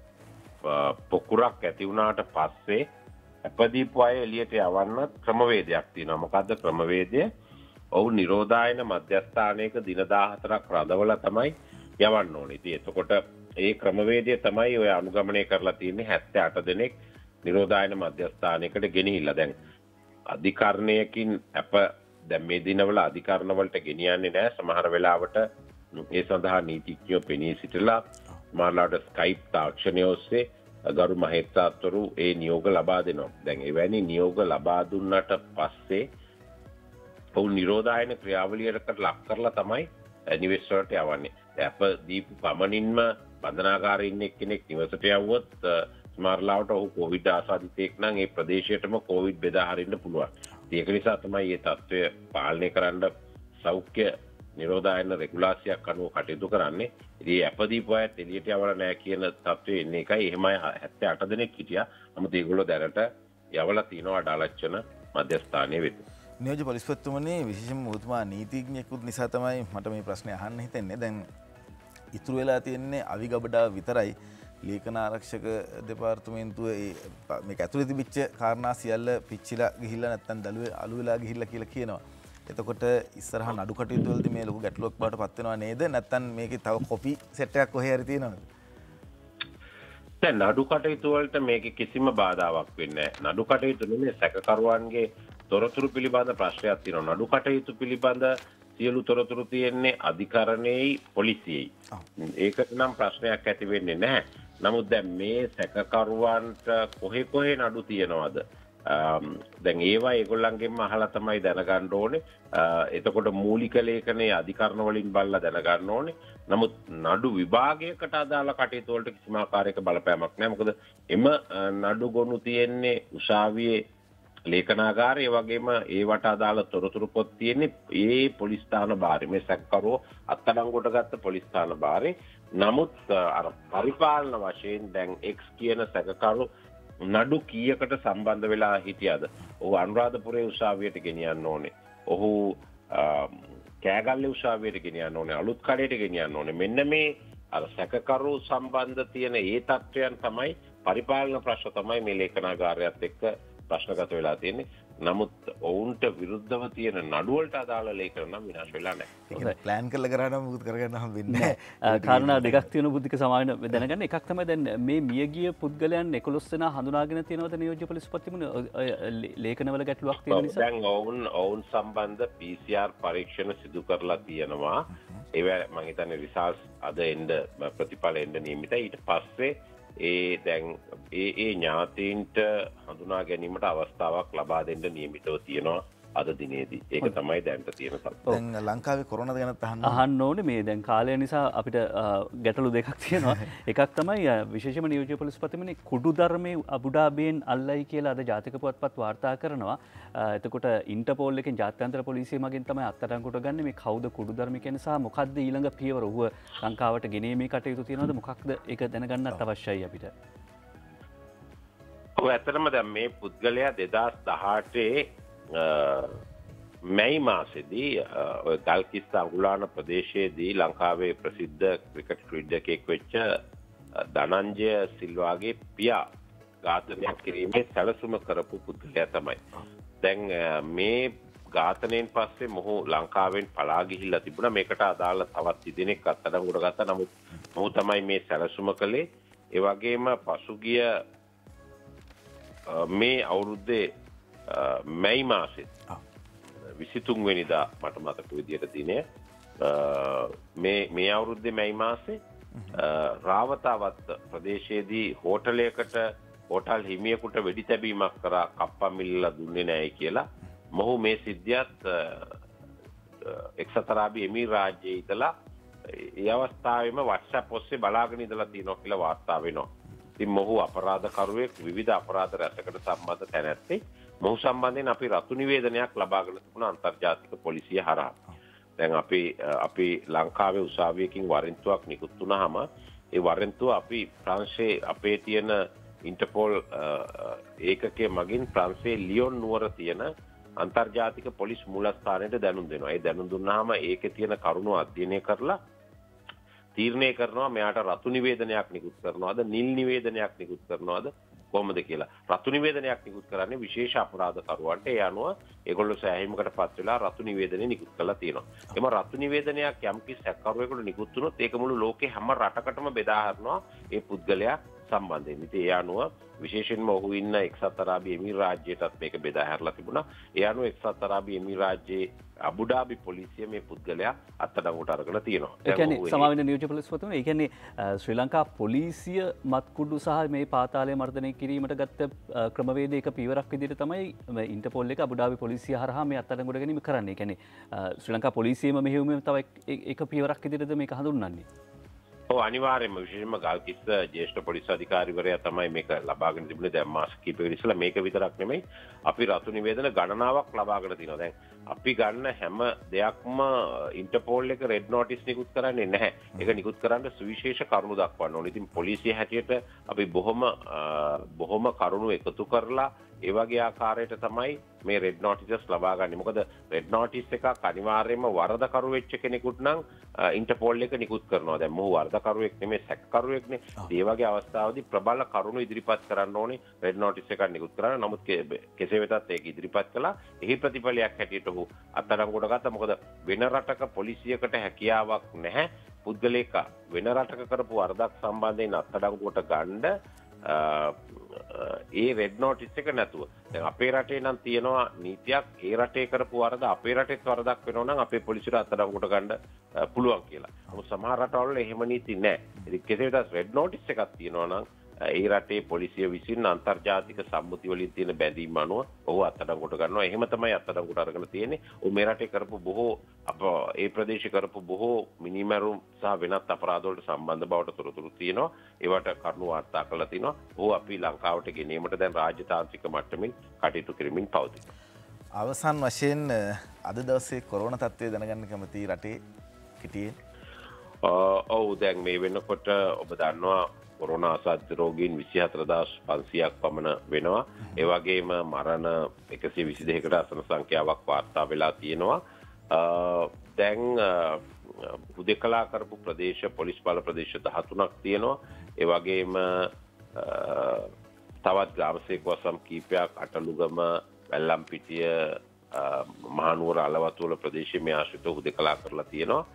පොකුරක් ඇති වුණාට පස්සේ අපදීපු අය එළියට යවන්න ක්‍රමවේදයක් තියෙනවා. මොකද්ද ක්‍රමවේදය? ඔවුන් නිරෝධායන මධ්‍යස්ථානයක දින 14ක් රඳවලා තමයි යවන්න ඕනේ. ඉතින් එතකොට ඒ ක්‍රමවේදය තමයි ඔය අනුගමනය කරලා තියෙන්නේ 78 දෙනෙක් නිරෝධායන මධ්‍යස්ථානයකට ගෙනහිල්ලා. දැන් අධිකරණයකින් අප දැන් මේ දිනවල අධිකරණ වලට ගෙනියන්නේ නැහැ. සමහර වෙලාවට ඒ සඳහා නීතිඥයෝ පෙනී සිටලා මාලාට ස්කයිප් තාක්ෂණය ඔස්සේ ගරු මහේත්‍රාත්වරු ඒ නියෝග ලබා දෙනවා. දැන් එවැනි නියෝග ලබා දුන්නට පස්සේ ඔවුන් නිරෝධායන ක්‍රියාවලියකට ලක් කරලා තමයි නිවෙස් වලට යවන්නේ. අප දීපු පමණින්ම බන්ධනාගාරයේ ඉන්න කෙනෙක් නිවසට යවුවොත් සමහරලාවට ඔහු කොවිඩ් ආසාදිතයෙක් නම් ඒ ප්‍රදේශයටම කොවිඩ් බෙදා හරින්න පුළුවන්. ඒක නිසා තමයි මේ තත්ත්වය පාලනය කරන්න සෞඛ්‍ය නිරෝධායන රෙගුලාසියක් අනුව කටයුතු කරන්නේ. ඉතින් අපදීපු අයත් එළියට යවලා නැහැ කියන තත්ත්වයේ ඉන්නේ එකයි. එහෙමයි 78 දෙනෙක් හිටියා. නමුත් ඒගොල්ලෝ දැනට යවලා තිනවා අඩාලච්චන මධ්‍යස්ථානයේ වෙත. නියෝජ්‍ය පොලිස්පතිතුමනි, විශේෂයෙන්ම ඔබතුමා නීතිඥයෙකුත් නිසා තමයි මට මේ ප්‍රශ්නේ අහන්න හිතෙන්නේ. දැන් ඉතුරු වෙලා තියෙන්නේ අවිගබඩාව විතරයි. ලේඛන ආරක්ෂක දෙපාර්තමේන්තුව මේක ඇතුළේ තිබිච්ච කාරණා සියල්ල පිච්චිලා ගිහිල්ලා නැත්තම් දළුවේ අළු වෙලා ගිහිල්ලා කියලා කියනවා. එතකොට ඉස්සරහ නඩු කටයුතු වලදී මේ ලොකු ගැටලුවක් බවට පත් වෙනවා නේද? නැත්තම් මේකේ තව කොපි සෙට් එකක් කොහේ හරි තියෙනවද? දැන් නඩු කටයුතු වලට මේකේ කිසිම බාධාවක් වෙන්නේ නැහැ. නඩු කටයුතු නෙමෙයි සැකකරුවන්ගේ තොරතුරු පිළිබඳ ප්‍රශ්නයක් තියෙනවා. නඩු කටයුතු පිළිබඳ සියලු තොරතුරු තියෙන්නේ අධිකරණයේයි පොලිසියේයි. ඒකට නම් ප්‍රශ්නයක් ඇති වෙන්නේ නැහැ. නමුත් දැන් මේ සැකකරුවන්ට කොහේ නඩු තියෙනවද? දැන් ඒවා ඒගොල්ලන්ගෙන්ම අහලා තමයි දැනගන්න ඕනේ. එතකොට මූලික ලේඛනයේ අධිකරණ වලින් බලලා දැනගන්න ඕනේ. නමුත් නඩු විභාගයකට අදාළ කටයුතු වලට කිසිම ආකාරයක බලපෑමක් නැහැ. මොකද එම නඩු ගොනු තියෙන්නේ උසාවියේ ලේඛනාගාරය වගේම ඒවට අදාළ තොරතුරු පොත් තියෙන්නේ ඒ පොලිස් ස්ථාන භාරේ. මේ සැකකරුවෝ අත්අඩංගුවට ගත්ත පොලිස් ස්ථාන භාරේ. නමුත් අර පරිපාලන වශයෙන් දැන් X කියන සැකකරු නඩු කීයකට සම්බන්ධ වෙලා හිටියද? ඔහු අනුරාධපුරයේ උසාවියට ගෙනියන්න ඕනේ. ඔහු කෑගල්ලේ උසාවියට ගෙනියන්න ඕනේ. අලුත් කඩේට ගෙනියන්න ඕනේ. මෙන්න මේ අර සැකකරු සම්බන්ධ තියෙන ඒ තත්වයන් තමයි පරිපාලන ප්‍රශ්න තමයි මේ ලේඛනාගාරයත් එක්ක ප්‍රශ්නගත වෙලා තියෙන්නේ. නමුත් ඔවුන්ට විරුද්ධව තියෙන නඩුවලට අදාළ ලේඛන නම් විනාශ වෙලා නැහැ. ප්ලෑන් කරලා කරාම මුකුත් කරගන්න හම් වෙන්නේ නැහැ. කාරණා දෙකක් තියෙන බුද්ධික සමාන දැනගන්න. එකක් තමයි දැන් මේ මියගිය පුද්ගලයන් 11 දෙනා හඳුනාගෙන තියෙනවද නියෝජ්‍ය පොලිස්පතිතුමනි ලේඛනවල ගැටලුවක් තියෙන නිසා? දැන් ඔවුන් සම්බන්ධ PCR පරීක්ෂණ සිදු කරලා තියෙනවා. ඒවා මම හිතන්නේ රිසල්ට්ස් අද එන්න ප්‍රතිඵල එන්න නියමිතයි. ඊට පස්සේ දැන් ඒ ඥාතීන්ට හඳුනා ගැනීමට අවස්ථාවක් ලබා දෙන්න නියමිතව තියෙනවා අද දිනේදී. ඒක තමයි දැන්ට තියෙන සත්‍ය. දැන් ලංකාවේ කොරෝනා ගැන අහන්න ඕනේ මේ දැන් කාලය නිසා අපිට ගැටලු දෙකක් තියෙනවා. එකක් තමයි විශේෂම නියෝජ්‍ය පොලිස්පතිතුමනි කුඩු ධර්මයේ අබුඩාබියෙන් අල්ලයි කියලා අද ජාතික පුවත්පත් වාර්තා කරනවා. එතකොට ඉන්ටර්පෝල් එකෙන් ජාත්‍යන්තර පොලිසිය මගින් තමයි අත්අඩංගුවට ගන්න මේ කවුද කුඩු ධර්මිකයන් සහ මොකක්ද ඊළඟ පියවර ඌව ලංකාවට ගෙනීමේ කටයුතු තියෙනවද මොකක්ද ඒක දැනගන්නත් අවශ්‍යයි අපිට. ඔව් ඇත්තටම දැන් මේ පුද්ගලයා 2018 මැයි මාසෙදී ගල්කිස්ස අඟුලාන ප්‍රදේශයේදී ලංකාවේ ප්‍රසිද්ධ ක්‍රිකට් ක්‍රීඩකයෙක් වෙච්ච ධනංජය සිල්වාගේ පියා ඝාතනයක් කිරීමේ සැලසුම කරපු පුද්ගලයා තමයි. දැන් මේ ඝාතනයෙන් පස්සේ මොහු ලංකාවෙන් පලා ගිහිල්ලා තිබුණා. මේකට අදාළ තවත් දෙනෙක් අත්අඩංගුවට ගත්තා. නමුත් මොහු තමයි මේ සැලසුම කළේ. ඒ වගේම පසුගිය මේ අවුරුද්දේ මැයි මාසෙත් 23 වෙනිදා මට මතක විදියට දිනේ මේ අවුරුද්දේ මැයි මාසේ රාවතාවත් ප්‍රදේශයේදී හෝටල් හිමියෙකුට වෙඩි තැබීමක් කරා කප්පමිල්ලලා දුන්නේ නැහැ කියලා මොහු මේ සිද්ධියත් එක්සත් අරාබි එමීරාත් රාජ්‍යයේ ඉඳලා ඒ අවස්ථාවේම WhatsApp ඔස්සේ බලාගෙන ඉඳලා තියෙනවා කියලා වාර්තා වෙනවා. ඉතින් මොහු අපරාධකරුවෙක් විවිධ අපරාධ රැසකට සම්බන්ධ තැනැත්තෙක්. මොහු සම්බන්ධයෙන් අපි රතු නිවේදනයක් ලබාගෙන තිබුණා අන්තර්ජාතික පොලිසිය හරහා. දැන් අපි ලංකාවේ උසාවියකින් වරෙන්තුවක් නිකුත් වුණාම ඒ වරෙන්තුව අපි ප්‍රංශයේ අපේ තියෙන ඉන්ටර්පෝල් ඒකකයේ මගින් ප්‍රංශයේ ලියොන් නුවර තියෙන අන්තර්ජාතික පොලිස් මූලස්ථානයට දැනුම් දෙනවා. ඒ දැනුම් දුන්නාම ඒකේ තියෙන කරුණු අධ්‍යයනය කරලා තීරණය කරනවා මෙයාට රතු නිවේදනයක් නිකුත් කරනවද නිල් නිවේදනයක් නිකුත් කරනවද කොහොමද කියලා. රතු නිවේදනයක් නිකුත් කරන්නේ විශේෂ අපරාධකරුවන්ට. ඒ අනුව ඒගොල්ලෝ සෑහීමකට පත් වෙලා රතු නිවේදනය නිකුත් කරලා තියෙනවා. එම රතු නිවේදනයක් යම්කිසි සැකකරුවෙකුට නිකුත් වුණොත් ඒක මුළු ලෝකේ හැම රටකටම බෙදා හරිනවා ඒ පුද්ගලයා සම්බන්ධයෙන්. ඉතින් ඒ අනුව විශේෂයෙන්ම ඔහු ඉන්න එක්සත් අරාබි එමිරාත් රාජ්‍යයටත් මේක බෙදා හැරලා තිබුණා. ඒ අනුව එක්සත් අරාබි එමිරාත් රාජ්‍යයේ අබුඩාබි පොලිසිය මේ පුද්ගලයා අත්අඩංගුවට අරගෙන තියෙනවා. ඒ කියන්නේ සමාවෙන්න නියෝජ්‍ය පොලිස්පතිතුමනි, ඒ කියන්නේ ශ්‍රී ලංකා පොලිසිය මත්කුඩු සහ මේ පාතාලය මර්ධනය කිරීමට ගත්ත ක්‍රමවේදයක පියවරක් විදිහට තමයි ඉන්ටර්පෝල් එක අබුඩාබි පොලිසිය හරහා මේ අත්අඩංගුවට ගැනීම කරන්නේ. ඒ කියන්නේ ශ්‍රී ලංකා පොලිසියම මෙහෙයුමේ තව එක පියවරක් විදිහටද මේක හඳුන්වන්නේ? ඔව් අනිවාර්යයෙන්ම විශේෂයෙන්ම ගල්කිස්ස ජ්‍යෙෂ්ඨ පොලිස් අධිකාරිවරයා තමයි මේක ලබාගෙන තිබුණේ. දැන් මාස කිහිපයකට ඉස්සෙල්ලා මේක විතරක් නෙමෙයි අපි රතු නිවේදන ගණනාවක් ලබාගෙන තිනවා. දැන් අපි ගන්න හැම දෙයක්ම ඉන්ටර්පෝල් එක රෙඩ් නෝටිස් නිකුත් කරන්නේ නැහැ. ඒක නිකුත් කරන්න සුවිශේෂ කරුණු දක්වන්න ඕනේ. ඉතින් පොලිසිය හැටියට අපි බොහොම කරුණු එකතු කරලා ඒ වගේ ආකාරයට තමයි මේ රෙඩ් නෝටිසස් ලබා ගන්න. මොකද රෙඩ් නෝටිස් එකක් අනිවාර්යයෙන්ම වරදකරු වෙච්ච කෙනෙකුට නම් ඉන්ටර්පෝල් එක නිකුත් කරනවා. දැන් මොහු වරදකරුවෙක් නෙමෙයි සැකකරුවෙක්නේ. ඒ වගේ අවස්ථාවදී ප්‍රබල කරුණු ඉදිරිපත් කරන්න ඕනේ රෙඩ් නෝටිස් එකක් නිකුත් කරන්න. නමුත් කෙසේ වෙතත් ඒක ඉදිරිපත් කළා. එහි ප්‍රතිඵලයක් හැටියට ඔහු අත්අඩංගුවට ගත්තා. මොකද වෙන රටක පොලිසියකට හැකියාවක් නැහැ පුද්ගලයෙක් වෙන රටක කරපු වරදක් සම්බන්ධයෙන් අත්අඩංගුවට ගන්න ඒ රෙඩ් නෝටිස් එක නැතුව. දැන් අපේ රටේ නම් තියෙනවා නීතියක් ඒ රටේ කරපු වරද අපේ රටේත් වරදක් වෙනවා නම් අපේ පොලිසියට අත්අඩංගුවට ගන්න පුළුවන් කියලා. නමුත් සමහර රටවල එහෙම නීති නැහැ. ඉතින් කෙසේ වෙතත් රෙඩ් නෝටිස් එකක් තියෙනවා නම් ඒ රටේ පොලිසිය විසින් අන්තර්ජාතික සම්මුති වලින් තියෙන බැඳීම් අනුව ඔහු අත්අඩංගුවට ගන්නවා. එහෙම තමයි අත්අඩංගුවට අරගෙන තියෙන්නේ. ඔහු මේ රටේ කරපු ඒ ප්‍රදේශේ කරපු බොහෝ මිනිමරුම් සහ වෙනත් අපරාධ වලට සම්බන්ධ බවට තොරතුරු තියෙනවා. ඒවට කරුණු වාර්තා කරලා තිනවා. ඔහු අපි ලංකාවට ගෙනීමට දැන් රාජ්‍යතාන්ත්‍රික මට්ටමින් කටයුතු කරමින් පවතිනවා. අවසන් වශයෙන් අද දවසේ කොරෝනා තත්ත්වය දැනගන්න කැමති රටේ හිටියේ. ඔව් දැන් මේ වෙනකොට ඔබ දන්නවා කොරෝනා අසාධ්‍ය රෝගීන් 24500ක් පමණ වෙනවා. ඒ වගේම මරණ 122කට අසන සංඛ්‍යාවක් වාර්තා වෙලා තියෙනවා. දැන් හුදෙකලා කරපු ප්‍රදේශ පොලිස් බල ප්‍රදේශ 13ක් තියෙනවා. ඒ වගේම තවත් ග්‍රාම සේවක වසම් කීපයක් අටලුගම වැල්ලම්පිටිය මහනුවර අලවතුල ප්‍රදේශයේ මේ ආශ්‍රිත හුදකලා කරලා තියෙනවා.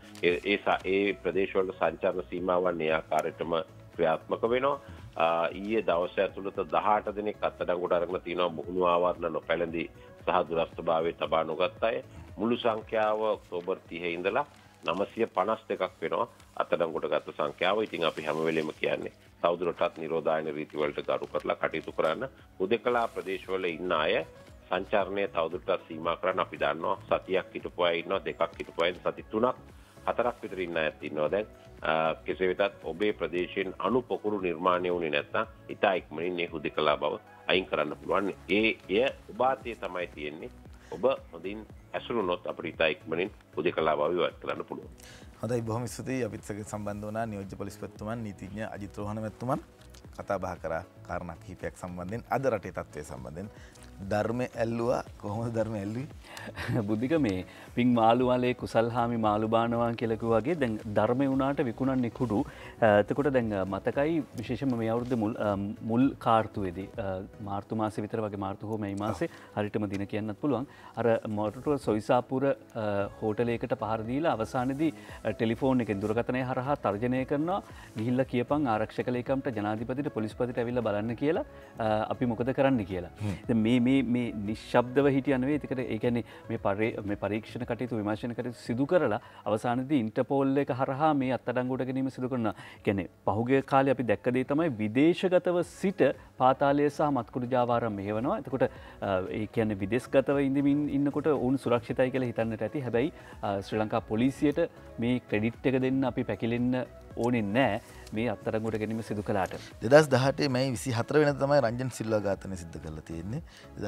ඒ ප්‍රදේශවල සංචාරන සීමාවන් ඒ ආකාරයටම ක්‍රියාත්මක වෙනවා. ඊයේ දවසේ ඇතුළත 18 දෙනෙක් අත්අඩංගුවට අරගෙන තියෙනවා මුහුණු ආවරණ නොපැළඳි සහ දුරස්ථභාවයේ තබා නොගත් අය. මුළු සංඛ්‍යාව ඔක්තෝබර් 30 ඉඳලා 952ක් වෙනවා අත්අඩංගුවට ගත්ත සංඛ්‍යාව. ඉතින් අපි හැම වෙලෙම කියන්නේ තවදුරටත් නිරෝධායන රීති වලට ගරු කරලා කටයුතු කරන්න. හුදකලා ප්‍රදේශවල ඉන්න අය සංචාරණය තවදුරටත් සීමා කරන්න අපි දන්නවා. සතියක් හිටපු අය ඉන්නවා, දෙකක් හිටපු අය, සති 3ක් 4ක් විතර ඉන්න අයත් ඉන්නවා දැන්. කෙසේ වෙතත් ඔබේ ප්‍රදේශයෙන් අණු පොකුරු නිර්මාණය වුණේ නැත්නම් ඉතා ඉක්මනින් මේ හුදකලා බව අයින් කරන්න පුළුවන්. එය ඔබ අතේ තමයි තියෙන්නේ. ඔබ හොඳින් ඇසුරුනොත් අපිට ඉතා ඉක්මනින් හුදකලා බව ඉවත් කරන්න පුළුවන්. හොඳයි, බොහොම ස්තුතියි. අපිත් සමග සම්බන්ධ වුණා නියෝජ්‍ය පොලිස්පතිතුමන්, නීතිඥ අජිත් රෝහණ මැතිතුමන්. කතා බහ කරා කාරණා කිහිපයක් සම්බන්ධයෙන්, අද රටේ තත්ත්වය සම්බන්ධයෙන්. ධර්මය ඇල්ලුවා, කොහොමද ධර්මය ඇල්ලුවේ? බුද්ධික මේ පිං මාළු වලේ කුසල්හාමි මාළු බානවා කියලා කිව්වාගේ දැන් ධර්මය වුණාට විකුණන්නේ කුඩු. එතකොට දැන් මතකයි විශේෂයෙන්ම මේ අවුරුද්ද මුල් කාර්තුවේදී මාර්තු මාසේ විතර වගේ මාර්තු හෝ මැයි මාසේ හරියටම දින කියන්නත් පුළුවන්. අර මොටටුව සොයිසාපුර හෝටලයකට පහර දීලා අවසානයේදී ටෙලිෆෝන් එකෙන් දුරකථනය හරහා තර්ජනය කරනවා ගිහිල්ලා කියපන් ආරක්ෂක ලේකම්ට ජනාධිපතිට පොලිස්පතිට ඇවිල්ලා බලන්න කියලා අපි මොකද කරන්න කියලා. දැන් මේ නිශ්ශබ්දව හිටිය නෙවෙයි. ඒකට ඒ කියන්නේ මේ පරීක්ෂණ කටයුතු විමර්ශන කටයුතු සිදු කරලා අවසානයේදී ඉන්ටර්පෝල් එක හරහා මේ අත්අඩංගුවට ගැනීම සිදු කරනවා. කියන්නේ පහුගිය කාලේ අපි දැක්ක දේ තමයි විදේශගතව සිට පාතාලය සහ මත්කුඩු ජාවාරම් මෙහෙවනවා. එතකොට ඒ කියන්නේ විදේශගතව ඉන්නකොට ඔවුන් සුරක්ෂිතයි කියලා හිතන්නට ඇති. හැබැයි ශ්‍රී ලංකා පොලිසියට මේ ක්‍රෙඩිට් එක දෙන්න අපි පැකිලෙන්න ඕනේ නැහැ මේ අත්අඩංගුවට ගැනීම සිදු කළාට. 2018 මැයි 24 වෙනිදා තමයි රංජන් සිල්වා ඝාතනය සිද්ධ කරලා තියෙන්නේ.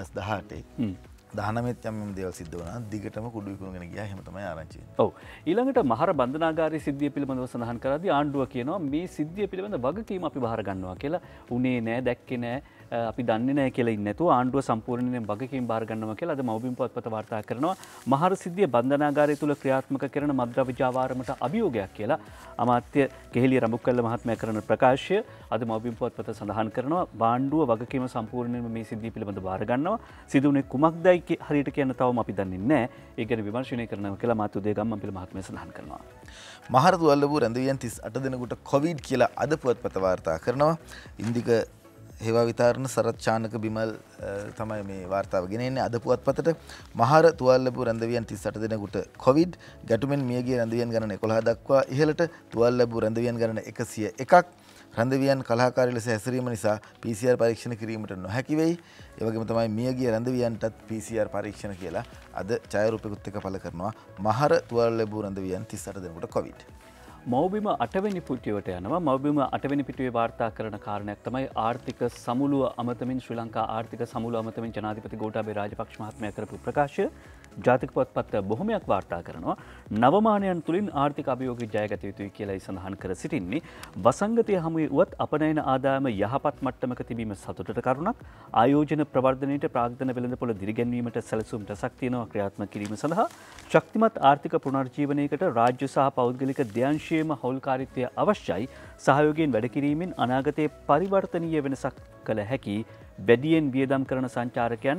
2018 19 යම් දේවල් සිද්ධ වුණා. දිගටම කුඩු විකුණගෙන ගියා. එහෙම තමයි ආරංචි වෙන්නේ. ඔව්. ඊළඟට මහර බන්ධනාගාරයේ සිද්ධිය පිළිබඳව සඳහන් කරද්දී ආණ්ඩුව කියනවා මේ සිද්ධිය පිළිබඳ වගකීම අපි බාර ගන්නවා කියලා. උනේ නැහැ, දැක්කේ නැහැ, අපි දන්නේ නැහැ කියලා ඉන්නේ නැතුව ආණ්ඩුව සම්පූර්ණයෙන් වගකීම් බාර ගන්නවා කියලා අද මව්බිම් පුවත්පත වාර්තා කරනවා. මහර සිද්ධිය බන්ධනාගාරය තුල ක්‍රියාත්මක කරන මද්ද්‍රව්‍ය ජාවාරමට අභියෝගයක් කියලා අමාත්‍ය කෙහෙලිය රඹුක්කල්ල මහත්මයා කරන ප්‍රකාශය අද මව්බිම් පුවත්පත සඳහන් කරනවා. ආණ්ඩුව වගකීම සම්පූර්ණයෙන්ම මේ සිද්ධිය පිළිබඳ බාර ගන්නවා. සිදුුනේ කුමක්දයි හරියට කියන්න තවම අපි දන්නේ නැහැ. ඒ ගැන විමර්ශනය කරනවා කියලා මාත් උදේ ගම්මන්පිල මහත්මයා සඳහන් කරනවා. මහර තුවල්ලපු රැඳවියන් 38 දෙනෙකුට කොවිඩ් කියලා අද පුවත්පත වාර්තා කරනවා. ඉන්දික හේවා විතාරණ සරත් චානක බිමල් තමයි මේ වාර්තාව ගෙනෙන්නේ අද පුවත්පතට. මහර තුවල්ලපු රැඳවියන් 38 දෙනෙකුට කොවිඩ්, ගැටුමෙන් මියගිය රැඳවියන් ගණන 11 දක්වා ඉහළට. තුවල්ලපු රැඳවියන් ගණන 101ක්. රැඳවියන් කලහකාරී ලෙස හැසිරීම නිසා PCR පරීක්ෂණ කිරීමට නොහැකි වෙයි. ඒ වගේම තමයි මියගිය රැඳවියන්ටත් PCR පරීක්ෂණ කියලා අද ඡායාරූපයකුත් එක්ක පළ කරනවා. මහර තුවල්ලපු රැඳවියන් 38 දෙනෙකුට කොවිඩ්. මව්බිම 8 වෙනි පිටුවට යනවා. මව්බිම 8 වෙනි පිටුවේ වාර්තා කරන කාරණයක් තමයි ආර්ථික සමුළුව අමතමින් ශ්‍රී ලංකා ආර්ථික සමුළුව අමතමින් ජනාධිපති ගෝඨාභය රාජපක්ෂ මහත්මයා කරපු ප්‍රකාශය. ජාතික පොත්පත් බොහොමයක් වාර්තා කරනවා. නවමානයන් තුලින් ආර්ථික අභියෝගය ජයගත යුතුයි කියලා සඳහන් කර සිටින්නේ. වසංගතය හමුවේ වුවත් අපනයන ආදායම යහපත් මට්ටමක තිබීම සතුටට කරුණක්. ආයෝජන ප්‍රවර්ධනයට ප්‍රාග්ධන වෙළඳපොළ දිරිගැන්වීමට සැලසුම් රැසක් තියෙනවා ක්‍රියාත්මක කිරීම සඳහා ශක්තිමත් ආර්ථික පුනර්ජීවනයකට රාජ්‍ය සහ පෞද්ගලික දෙයන්ශයේම හවුල්කාරීත්වය අවශ්‍යයි. සහයෝගයෙන් වැඩ කිරීමෙන් අනාගතයේ පරිවර්තනීය වෙනසක් කළ හැකි වැඩියෙන් වියදම් කරන සංචාරකයන්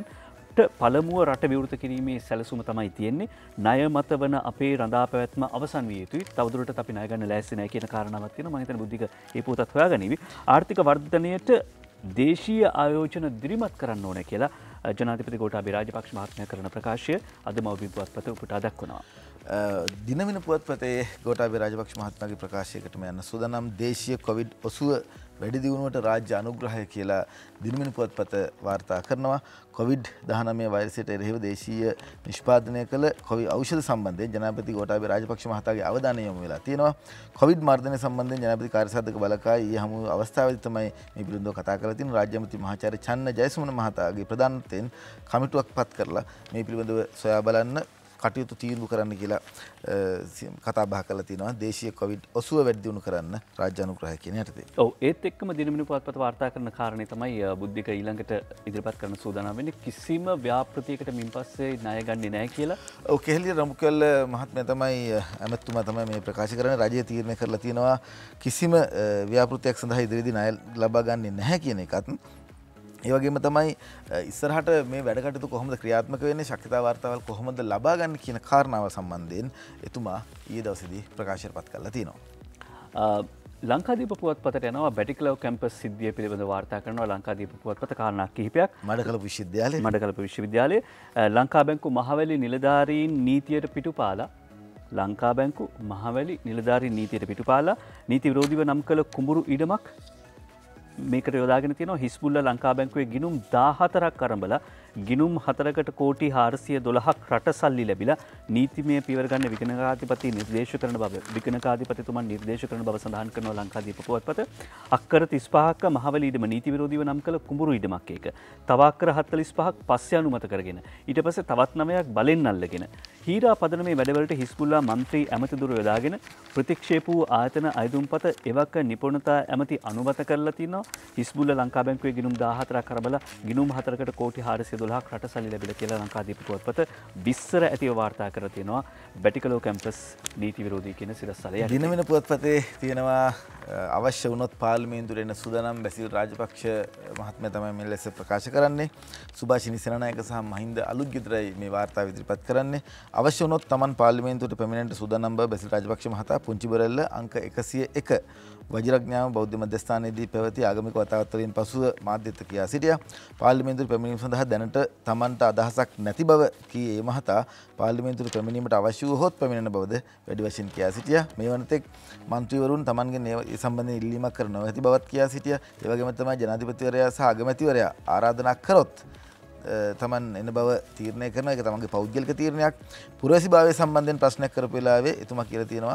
පළමුව රට විවෘත කිරීමේ සැලසුම තමයි තියෙන්නේ. ණය මත වන අපේ රඳා පැවැත්ම අවසන් විය යුතුයි. තවදුරටත් අපි ණය ගන්න ලෑස්ති නැහැ කියන කාරණාවක් තියෙනවා. මම හිතන්නේ බුද්ධික මේ පොතත් හොයාගනිවි. ආර්ථික වර්ධනයට දේශීය ආයෝජන දිරිමත් කරන්න ඕනේ කියලා ජනාධිපති ගෝඨාභය රාජපක්ෂ මහත්මයා කරන ප්‍රකාශය අද මව්බිම් පුවත්පත උපුටා දක්වනවා. දිනමින පුවත්පතේ ගෝඨාභය රාජපක්ෂ මහත්මයාගේ ප්‍රකාශයකටම යන සූදානම් දේශීය කොවිඩ් ඔසුව වැඩි දියුණුවට රාජ්‍ය අනුග්‍රහය කියලා දිනමින පුවත්පත වාර්තා කරනවා. කොවිඩ්-19 වෛරසයට එරෙහිව දේශීය නිෂ්පාදනය කළ කොවිඩ් ඖෂධ සම්බන්ධයෙන් ජනාධිපති ගෝඨාභය රාජපක්ෂ මහතාගේ අවධානය යොමු වෙලා තියෙනවා. කොවිඩ් මර්ධනය සම්බන්ධයෙන් ජනාධිපති කාර්යසාධක බලකාය ඊයේ හමු අවස්ථාවේදී තමයි මේ පිළිබඳව කතා කරලා තියෙන්නේ. රාජ්‍ය ඇමති මහාචාර්ය චන්න ජයසුමන මහතාගේ ප්‍රධානත්වයෙන් කමිටුවක් පත් කරලා මේ පිළිබඳව සොයා බලන්න කටයුතු තීන්දුව කරන්න කියලා කතා බහ කරලා තිනවා. දේශීය කොවිඩ් ඔසුව වැඩි දියුණු කරන්න රාජ්‍ය අනුග්‍රහය කියන යටතේ. ඔව් ඒත් එක්කම දිනමිනු පුවත්පත වාර්තා කරන කාරණේ තමයි බුද්ධික ඊළඟට ඉදිරිපත් කරන සූදානම් වෙන්නේ කිසිම ව්‍යාපෘතියකට මින් පස්සේ ණය ගන්නේ නැහැ කියලා. ඔව් කෙහෙලිය රඹුකැල්ල මහත්මයා තමයි ඇමතුමා තමයි මේ ප්‍රකාශ කරන්නේ. රජය තීරණය කරලා තියෙනවා කිසිම ව්‍යාපෘතියක් සඳහා ඉදිරියේදී ණය ලබා ගන්නේ නැහැ කියන එකත්. ඒ වගේම තමයි ඉස්සරහට මේ වැඩ කටයුතු කොහොමද ක්‍රියාත්මක වෙන්නේ ශක්තිතා වාර්තාවල් කොහොමද ලබා ගන්න කියන කාරණාව සම්බන්ධයෙන් එතුමා ඊයේ දවසේදී ප්‍රකාශයටපත් කරලා තියෙනවා. ලංකාදීප පුවත්පතට යනවා බැටිකලව් කැම්පස් සිද්ධිය පිළිබඳ වාර්තා කරනවා ලංකාදීප පුවත්පත කාරණා කිහිපයක්. මඩකලපු විශ්වවිද්‍යාලයේ ලංකා බැංකු මහවැලි නිලධාරීන් නීතියට පිටුපාලා ලංකා බැංකු මහවැලි නිලධාරීන් නීතියට පිටුපාලා නීති විරෝධීව නම් කළ කුඹුරු ඉඩමක් මේකට යොදාගෙන තියෙනවා. හිස්බුල්ලා ලංකා බැංකුවේ ගිණුම් 14ක් අරඹලා ගිණුම් 4කට කෝටි 412ක් රට සල්ලි ලැබිලා නීතිමය පියවර ගන්න විගණකාධිපති නිර්දේශ කරන බව විගණකාධිපතිතුමන් නිර්දේශ කරන බව සඳහන් කරනවා ලංකාදීප පුවත්පත. අක්කර 35ක මහවැලි ඉඩම නීති විරෝධීව නම් කළ කුඹුරු ඉඩමක් ඒක. තව අක්කර 45ක් පස්සේ අනුමත කරගෙන ඊට පස්සේ තවත් 9ක් බලෙන් අල්ලගෙන හීරා පදනමේ වැඩවලට හිස්බුල්ලා මන්ත්‍රී ඇමතිදුර යොදාගෙන ප්‍රතික්ෂේප වූ ආයතන අයදුම්පත එවක නිපුණතා ඇමති අනුමත කරලා තිනවා. හිස්බුල්ලා ලංකා බැංකුවේ ගිණුම් 14ක් අරබලා ගිණුම් 4කට කෝටි 412ක් රට සල්ලි ලැබිලා කියලා ලංකාදීප පුවත්පත විස්තර ඇතිව වාර්තා කර තියෙනවා. බැටිකලෝ කැම්පස් නීති විරෝධී කියන සිරස්තලය. දිනවෙන පුවත්පතේ තියෙනවා අවශ්‍ය වුණොත් පාර්ලිමේන්තුවට එන සූදානම් බැසිල් රාජපක්ෂ මහත්මයා තමයි මේ ලෙස ප්‍රකාශ කරන්නේ. සුභාෂිනි සේනානායක සහ මහින්ද අලුත්ගෙදරයි මේ වාර්තාව ඉදිරිපත් කරන්නේ. අවශ්‍ය වුණොත් Taman පාර්ලිමේන්තුවට පැමිණෙන්නට සූදානම් බව බැසිල් රාජපක්ෂ මහතා පුංචි බරල්ල අංක 101 වජිරඥාන බෞද්ධ මධ්‍යස්ථානයේදී පැවති ආගමික වතාවත් වලින් පසුව මාධ්‍යයට කියා සිටියා. පාර්ලිමේන්තුවට පැමිණීම සඳහා දැනට Tamanට අදහසක් නැති බව කී ඒ මහතා පාර්ලිමේන්තුවට පැමිණීමට අවශ්‍ය වූහොත් පැමිණෙන බවද වැඩි වශයෙන් කියා සිටියා. මේ වනතෙක් මන්ත්‍රීවරුන් Tamanගෙන් ඒ සම්බන්ධයෙන් ඉල්ලීමක් කර නොඇති බවත් කියා සිටියා. ඒ වගේම තමයි ජනාධිපතිවරයා සහ අගමැතිවරයා ආරාධනා කරොත් තමන් එන බව තීරණය කරන එක තමන්ගේ පෞද්ගලික තීරණයක්. පුරවැසිභාවය සම්බන්ධයෙන් ප්‍රශ්නයක් කරපු වෙලාවේ එතුමා කියලා තියෙනවා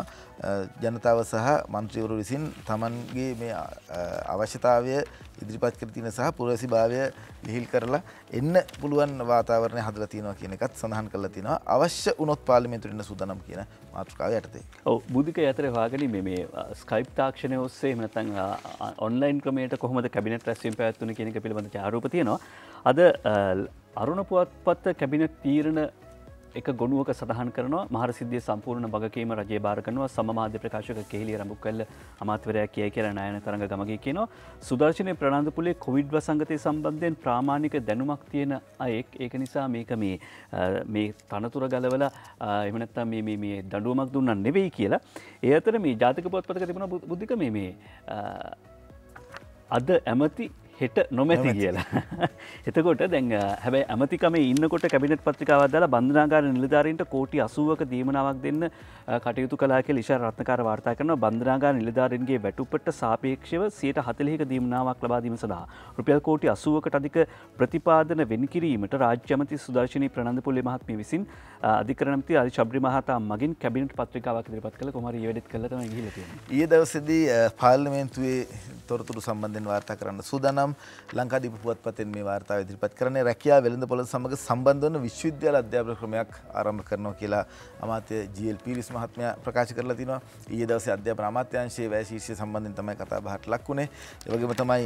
ජනතාව සහ මන්ත්‍රීවරු විසින් තමන්ගේ මේ අවශ්‍යතාවය ඉදිරිපත් කර තියෙන සහ පුරවැසිභාවය ලිහිල් කරලා එන්න පුළුවන් වාතාවරණය හදලා තියෙනවා කියන එකත් සඳහන් කරලා තියෙනවා. අවශ්‍ය වුණොත් පාර්ලිමේන්තුවට එන්න සූදානම් කියන මාතෘකාව යටතේ. ඔව් බුද්ධික යතරේ හොයාගෙන මේ ස්කයිප් තාක්ෂණය ඔස්සේ එහෙම නැත්නම් ඔන්ලයින් ක්‍රමයට කොහොමද කැබිනට් රැස්වීම පැවැත්වුනේ කියන එක පිළිබඳ ආරෝප තියෙනවා. අද අරුණ පුවත්පත් කැබිනට් තීරණ එක ගොනුවක සඳහන් කරනවා මහර සිද්ධිය සම්පූර්ණ වගකීම රජය බාර කරනවා. සමමාධ්‍ය ප්‍රකාශක කෙහෙලිය රඹුක්කල්ල අමාත්‍යවරයා කියයි කියලා නයන තරඟ ගමගේ කියනවා. සුදර්ශනයේ ප්‍රනාන්දුපුලේ කොවිඩ් වසංගතය සම්බන්ධයෙන් ප්‍රාමාණික දැනුමක් තියෙන අයෙක්. ඒක නිසා මේක මේ තනතුර ගලවලා එහෙම නැත්නම් මේ දඬුවමක් දුන්නා නෙවෙයි කියලා. ඒ අතර මේ ජාතික පුවත්පතක තිබුණ බුද්ධික මේ අද ඇමති හෙට නොමැති කියලා. එතකොට දැන් හැබැයි ඇමතිකමේ ඉන්නකොට කැබිනට් පත්‍රිකාවක් දාලා බන්ධනාගාර නිලධාරීන්ට කෝටි 80ක දීමනාවක් දෙන්න කටයුතු කළා කියලා ඉෂාර රත්නකාර වාර්තා කරනවා. බන්ධනාගාර නිලධාරීන්ගේ වැටුපට සාපේක්ෂව 140ක දීමනාවක් ලබා දීම සඳහා රුපියල් කෝටි 80කට අධික ප්‍රතිපාදන වෙන් කිරීමට රාජ්‍ය ඇමති සුදර්ශනී ප්‍රනන්දපුල්ලේ මහත්මිය විසින් අධිකරණ ඇමති අලි ශබ්‍රි මහතා මගින් කැබිනට් පත්‍රිකාවක් ඉදිරිපත් කළා. කොහොම හරි ඊ වැඩෙත් කළා තමයි ගිහිල්ලා තියෙන්නේ. ඊයේ දවසේදී පාර්ලිමේන්තුවේ තොරතුරු සම්බන්ධයෙන් වාර්තා කරන්න සූදානම් ලංකාදීප පුවත්පතෙන් මේ වාර්තාව ඉදිරිපත් කරන්නේ රැකියාව වෙළඳපොළ සමග සම්බන්ධ වන විශ්වවිද්‍යාල අධ්‍යාපන ක්‍රමයක් ආරම්භ කරනවා කියලා අමාත්‍ය ජී.එල්. පීරිස් මහත්මයා ප්‍රකාශ කරලා තිනවා. ඊයේ දවසේ අධ්‍යාපන අමාත්‍යාංශයේ වැය ශීර්ෂය සම්බන්ධයෙන් තමයි කතා බහට ලක් වුණේ. ඒ වගේම තමයි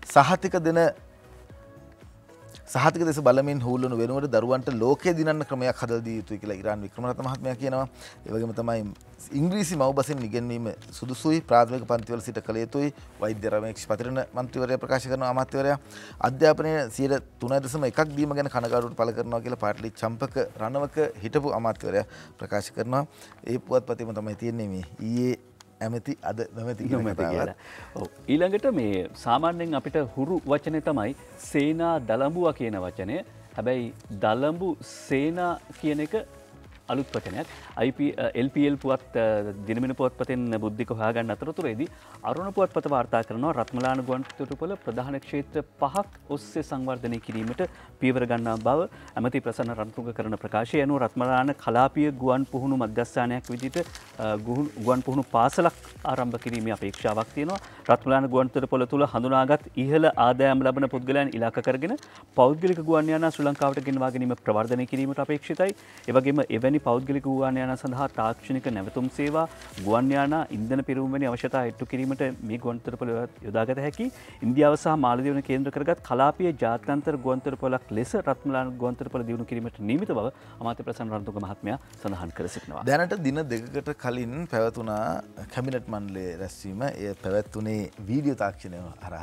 සහතික දෙස බලමින් හූල්වනු වෙනුවට දරුවන්ට ලෝකයේ දිනන්න ක්‍රමයක් හදලා දී යුතුයි කියලා ඉරාන් වික්‍රමරත්න මහත්මයා කියනවා. ඒ වගේම තමයි ඉංග්‍රීසි මව් බසින් ඉගෙනීම සුදුසුයි ප්‍රාථමික පන්තිවල සිට කළ යුතුයි වෛද්‍ය රමේෂ් පතිරණ මන්ත්‍රීවරයා ප්‍රකාශ කරනවා. අමාත්‍යවරයා අධ්‍යාපනයේ 3.1ක් දීම ගැන කනගාටුවට පළ කරනවා කියලා පාටලි චම්පක රණවක හිටපු අමාත්‍යවරයා ප්‍රකාශ කරනවා. ඒ පුවත්පතේම තමයි තියෙන්නේ මේ ඊයේ ඇමති අද නොමැති කියලා. ඊළඟට මේ සාමාන්‍යයෙන් අපිට හුරු වචනේ තමයි සේනා දලඹුවා කියන වචනය. හැබැයි දලඹු සේනා කියන එක අලුත් වචනයක්. LPL පුවත් දිනමින පුවත්පතෙන් බුද්ධික හොයාගන්න අතරතුරේදී අරුණ පුවත්පත වාර්තා කරනවා රත්මලාන ගුවන්තොටුපළ ප්‍රධාන ක්ෂේත්‍ර 5ක් ඔස්සේ සංවර්ධනය කිරීමට පියවර ගන්නා බව ඇමති ප්‍රසන්න රණතුංග කරන ප්‍රකාශය අනුව රත්මලාන කලාපීය ගුවන් පුහුණු මධ්‍යස්ථානයක් විදිහට ගුවන් පුහුණු පාසලක් ආරම්භ කිරීමේ අපේක්ෂාවක් තියෙනවා. රත්මලාන ගුවන්තොටුපළ තුල හඳුනාගත් ඉහළ ආදායම් ලබන පුද්ගලයන් ඉලක්ක කරගෙන පෞද්ගලික ගුවන් යානා ශ්‍රී ලංකාවට ගෙන්වා ගැනීම ප්‍රවර්ධනය කිරීමට අපේක්ෂිතයි. ඒ වගේම එවැනි පෞද්ගලික ගුවන් යානා සඳහා තාක්ෂණික නැවතුම් සේවා ගුවන් යානා ඉන්ධන පිරුම් වැනි අවශ්‍යතා ඉටු කිරීමට මේ ගුවන්තොටුපළ යොදාගත හැකි. ඉන්දියාව සහ මාලදීවන කේන්ද්‍ර කරගත් කලාපීය ජාත්‍යන්තර ගුවන්තොටුපළක් ලෙස රත්මලාන ගුවන්තොටුපළ දියුණු කිරීමට නියමිත බව අමාත්‍ය ප්‍රසන්න රණතුංග මහත්මයා සඳහන් කර සිටිනවා. දැනට දින දෙකකට කලින් පැවතුණා කැබිනට් මණ්ඩලයේ රැස්වීම. එය පැවැත්වුණේ වීඩියෝ තාක්ෂණය හරහා.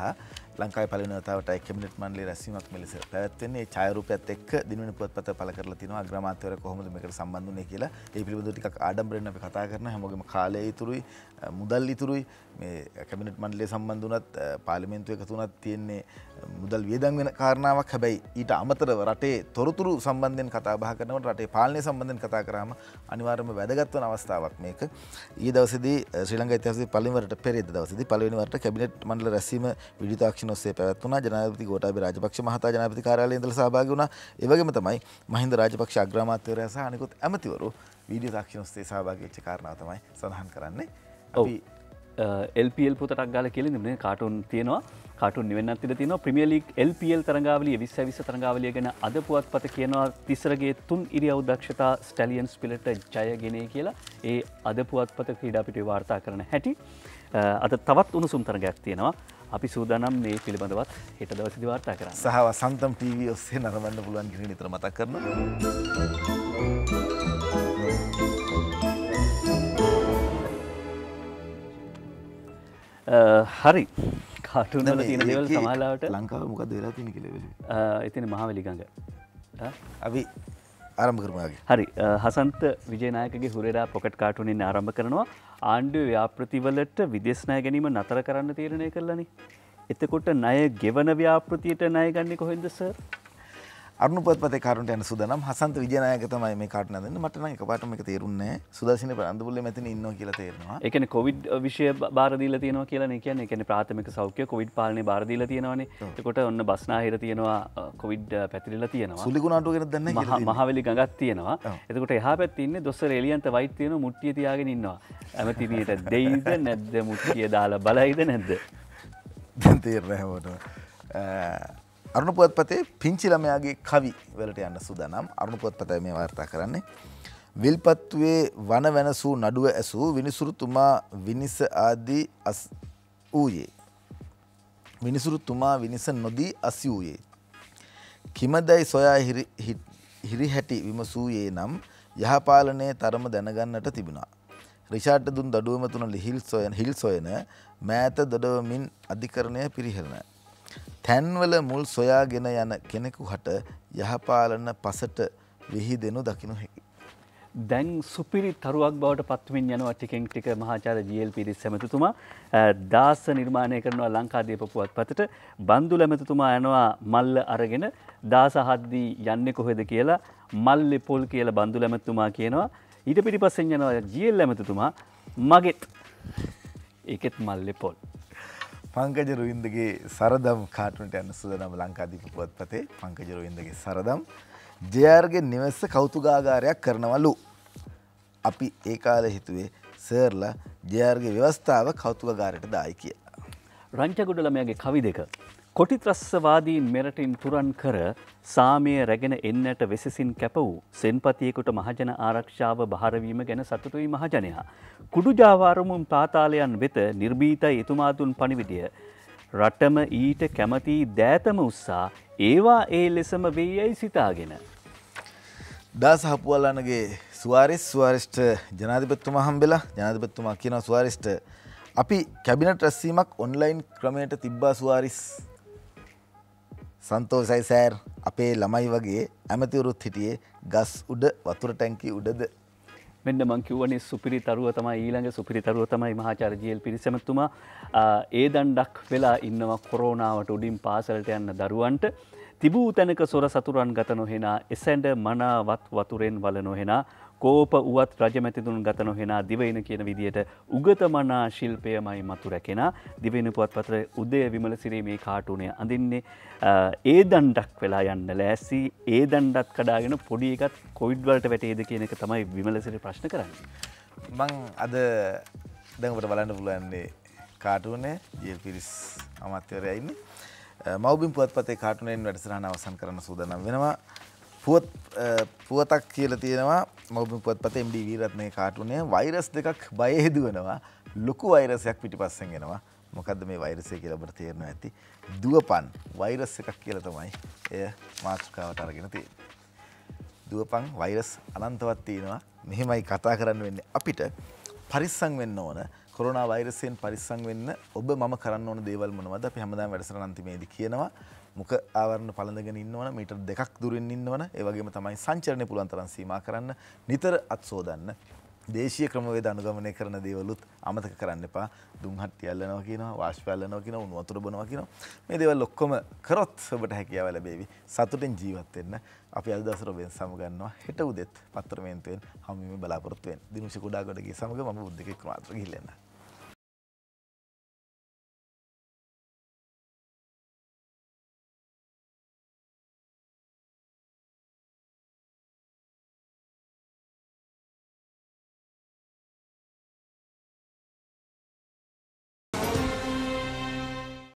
ලංකාවේ පළවෙනි වතාවටයි කැබිනට් මණ්ඩලයේ රැස්වීමක් මෙලෙස පැවැත්වෙන්නේ. ඒ ඡායාරූපයත් එක්ක දිනවෙන පුවත්පත පළ කරලා තිනවා අග්‍රාමාත්‍යවරයා කොහොමද මේකට සම්බන්ධ වුනේ කියලා. ඒ පිළිබඳව ටිකක් ආඩම්බරෙන් අපි කතා කරනවා. හැමෝගෙම කාලය ඉතුරුයි, මුදල් ඉතුරුයි. මේ කැබිනට් මණ්ඩලයේ සම්බන්ධ වුණත් පාර්ලිමේන්තුව එකතු වුණත් තියෙන්නේ මුදල් වියදම් වෙන කාරණාවක්. හැබැයි ඊට අමතරව රටේ තොරතුරු සම්බන්ධයෙන් කතා බහ කරනකොට රටේ පාලනය සම්බන්ධයෙන් කතා කරාම අනිවාර්යයෙන්ම වැදගත් වෙන අවස්ථාවක් මේක. ඊයේ දවසේදී ශ්‍රී ලංකා ඉතිහාසයේ පළවෙනි වරට පෙරේද දවසේදී පළවෙනි වරට කැබිනට් මණ්ඩල රැස්වීම විඩියෝ තාක්ෂණ ඔස්සේ පැවැත්වුණා. ජනාධිපති ගෝඨාභය රාජපක්ෂ මහතා ජනාධිපති කාර්යාලයේ ඉඳලා සහභාගී වුණා. ඒ වගේම තමයි මහින්ද රාජපක්ෂ අග්‍රාමාත්‍යවරයා සහ අනිකුත් ඇමතිවරු විඩියෝ තාක්ෂණ ඔස්සේ සහභාගී වෙච්ච කාරණාව තමයි සඳහන් කරන්නේ. අපි LPL පොතක් ගාලා කියලා නේ කාටුන් තියෙනවා. කාටුන් නිවෙන්නත් ඉඳ තියෙනවා. ප්‍රීමියර් ලීග් LPL තරඟාවලිය 2020 තරඟාවලිය ගැන අද පුවත්පත කියනවා තිසරගේ 3 ඉරියව් දක්ෂතා ස්ටැලියන්ස් පිළට ජය ගෙනේ කියලා. ඒ අද පුවත්පත ක්‍රීඩා පිටුවේ වාර්තා කරන හැටි. අද තවත් උණුසුම් තරඟයක් තියෙනවා. අපි සූදානම් මේ පිළිබඳවත් හෙට දවසේදී වාර්තා කරන්න. සහ වසන්තම් ටීවී ඔස්සේ නරඹන්න පුළුවන් කියන විතර මතක් කරනවා. හරි කාටුන් වල තියෙන දේවල් සමහරවිට ලංකාවේ මොකද්ද වෙලා තියෙන්නේ කියලා එතන මහවැලි ගඟ. අපි ආරම්භ කරමු. හරි හසන්ත විජේනායකගේ හුරේරා පොකට් කාටුනින් ආරම්භ කරනවා. ආණ්ඩුවේ ව්‍යාපෘතිවලට විදේශ ණය ගැනීම නතර කරන්න තීරණය කළානේ. එතකොට ණය ගෙවන ව්‍යාපෘතියට ණය ගන්නේ කොහෙන්ද සර්? අරුණ පුවත්පතේ කාටුන්ට යන සූදානම් හසන්ත විජේනායක තමයි මේ කාටුන හදන්නේ. මට නම් එකපාරටම මේක තේරුන්නේ නැහැ. සුදර්ශන ප්‍රන්දපුල්ලේ මෙතන ඉන්නවා කියලා තේරෙනවා. ඒ කියන්නේ කොවිඩ් විෂය බාර දීලා තියෙනවා කියලානේ කියන්නේ. ඒ කියන්නේ ප්‍රාථමික සෞඛ්‍ය කොවිඩ් පාලනේ බාර දීලා තියෙනවානේ. එතකොට ඔන්න බස්නාහිර තියෙනවා කොවිඩ් පැතිරිලා තියෙනවා. සුලිකුණාටුව ගැන දන්නේ නැහැ කියලා. මහවැලි ගඟක් තියෙනවා. එතකොට එහා පැත්තේ ඉන්නේ දොස්තර එලියන්ත වයිට් තියෙනවා මුට්ටිය තියාගෙන ඉන්නවා. ඇමතිනියට දෙයිද නැද්ද මුට්ටිය දාලා බලයිද නැද්ද? දැන් තේරෙන්නේ හැමෝටම. අරුණ පුවත්පතේ පිංචි ළමයාගේ කවි වලට යන්න සූදානම්. අරුණ පුවත්පතයි මේ වාර්තා කරන්නේ. විල්පත්තුවේ වන වෙනසූ නඩුව ඇසූ විනිසුරුතුමා විනිස ආදී ඌයේ. විනිසුරුතුමා විනිස නොදී අසිවූයේ. කිමදයි සොයා හිරිහැටි විමසූයේ නම් යහපාලනයේ තරම දැනගන්නට තිබුණා. රිෂාඩ්ට දුන් දඩුවම තුන හිල් සොයන මෑත දොඩවමින් අධිකරණය පිරිහෙන. තැන්වල මුල් සොයාගෙන යන කෙනෙකු හට යහපාලන පසට විහිදෙනු දකිනු හැකි. දැන් සුපිරි තරුවක් බවට පත්වමින් යනවා ටිකෙන් ටික මහාචාර්ය ජී.එල්. පීරිස් ඇමතිතුමා දාස නිර්මාණය කරනවා ලංකාදීප පුවත්පතට. බන්දුල ඇමතිතුමා යනවා මල්ල අරගෙන දාස හද්දී යන්නේ කොහෙද කියලා මල්ලේ පොල් කියලා බන්දුල ඇමතිතුමා කියනවා. ඊට පිටිපස්සෙන් යනවා ජී.එල්. ඇමතිතුමා මගෙත් ඒකෙත් මල්ලේ පොල්. පංකජ රුවින්දගේ සරදම් කාටුන්ට යන්න සූදානම් ලංකාදීප පුවත්පතේ. පංකජ රුවින්දගේ සරදම් ජයාර්ගේ නිවස කෞතුකාගාරයක් කරනවලු. අපි ඒ කාලේ හිතුවේ සර්ලා ජයාර්ගේ ව්‍යවස්ථාව කෞතුකාගාරයට දායි කියලා. රංචගොඩ ළමයාගේ කවි දෙක. කොටි ත්‍රස්වාදීන් මෙරටින් තුරන් කර සාමය රැගෙන එන්නට වෙසසින් කැප වූ සෙන්පතියෙකුට මහජන ආරක්ෂාව බහරවීම ගැන සතුටුයි මහජනයා. කුඩු ජාවාරමුන් පාතාලයන් වෙත නිර්භීතයි එතුමා දුන් පණිවිඩය. රටම ඊට කැමති දෑතම උස්සා ඒවා ඒ ලෙසම වෙයි සිතාගෙන. දාස හපුවලනගේ සුවාරිස්ට ජනාධිපතිතුමා හම්බෙලා ජනාධිපතිතුමා කියනවා සුවාරිස්ට අපි කැබිනට් රැස්වීමක් ඔන්ලයින් ක්‍රමයට තිබ්බා සුවාරිස්. සන්තෝෂයි සෑර් අපේ ළමයි වගේ ඇමතිවරුත් හිටියේ ගස් උඩ වතුර ටැංකිය උඩද. මෙන්න මං කිව්වනේ සුපිරි තරුව තමයි ඊළඟ සුපිරි තරුව තමයි මහාචාර්ය ජී.එල්. පීරිස් ඇමතිතුමා. ඒ දණ්ඩක් වෙලා ඉන්නවා කොරෝනාවට උඩින් පාසලට යන්න දරුවන්ට. තිබූ තැනක සොර සතුරන් ගත නොහෙනා එසැඬ මනාවත් වතුරෙන් වල නොහෙනා කෝප උවත් රජමැතිතුන් ගත නොහෙනා දිවයින කියන විදියට උගතමනා ශිල්පයමයි මතු රැකෙනා. දිවයින පුවත්පතේ උදය විමලසිරි මේ කාටුනේ අඳින්නේ ඒ දණ්ඩක් වෙලා යන්න ලෑස්ති. ඒ දණ්ඩත් කඩාගෙන පොඩි එකත් කොවිඩ් වලට වැටේද කියන එක තමයි විමලසිරි ප්‍රශ්න කරන්නේ. මං අද දැන් ඔබට බලන්න පුළුවන් කාටුනේ ජී.එල්. පීරිස් අමාත්‍යවරයා ඉන්නේ. මව්බිම් පුවත්පතේ කාටුනෙන් වැඩසටහන අවසන් කරන්න සූදානම් වෙනවා. පුවතක් කියලා තියෙනවා මව්බිම් පුවත්පතේ එම්.ඩී. වීරරත්නගේ කාටුනේ වෛරස් දෙකක් බය හදුවනවා. ලොකු වෛරසයක් පිටිපස්සෙන් එනවා. මොකද්ද මේ වෛරසය කියලා ඔබට තේරෙනවා ඇති. දුවපන් වෛරස් එකක් කියලා තමයි එය මාතෘකාවට අරගෙන තියෙන්නේ. දුවපන් වෛරස් අනන්තවත් තියෙනවා. මෙහෙමයි කතා කරන්න වෙන්නේ අපිට. පරිස්සම් වෙන්න ඕන. කොරෝනා වෛරසයෙන් පරිස්සම් වෙන්න ඔබ මම කරන්න ඕන දේවල් මොනවද? අපි හැමදාම වැඩසටහන අන්තිමේදී කියනවා. මුඛ ආවරණ පළඳගෙන ඉන්නවන මීටර් 2ක් දුරින් ඉන්නවන ඒ වගේම තමයි සංචරණය පුළුවන් තරම් සීමා කරන්න නිතර අත් සෝදන්න දේශීය ක්‍රමවේද අනුගමනය කරන දේවලුත් අමතක කරන්න එපා දුම් හට්ටිය අල්ලනවා කියනවා වාෂ්ප අල්ලනවා කියනවා උණු වතුර බොනවා කියනවා මේ දේවල් ඔක්කොම කරොත් ඔබට හැකියාව ලැබෙවි සතුටින් ජීවත් වෙන්න අපි අද දවසේ ඔබෙන් සමගන්නවා හෙට උදෙත් පත්තරමේන්තුවෙන් හමු වීම බලාපොරොත්තු වෙන්න දිනුෂ කුඩාගොඩගේ සමග මම බුද්ධික කුමාරට ගිහිල්ලා එන්න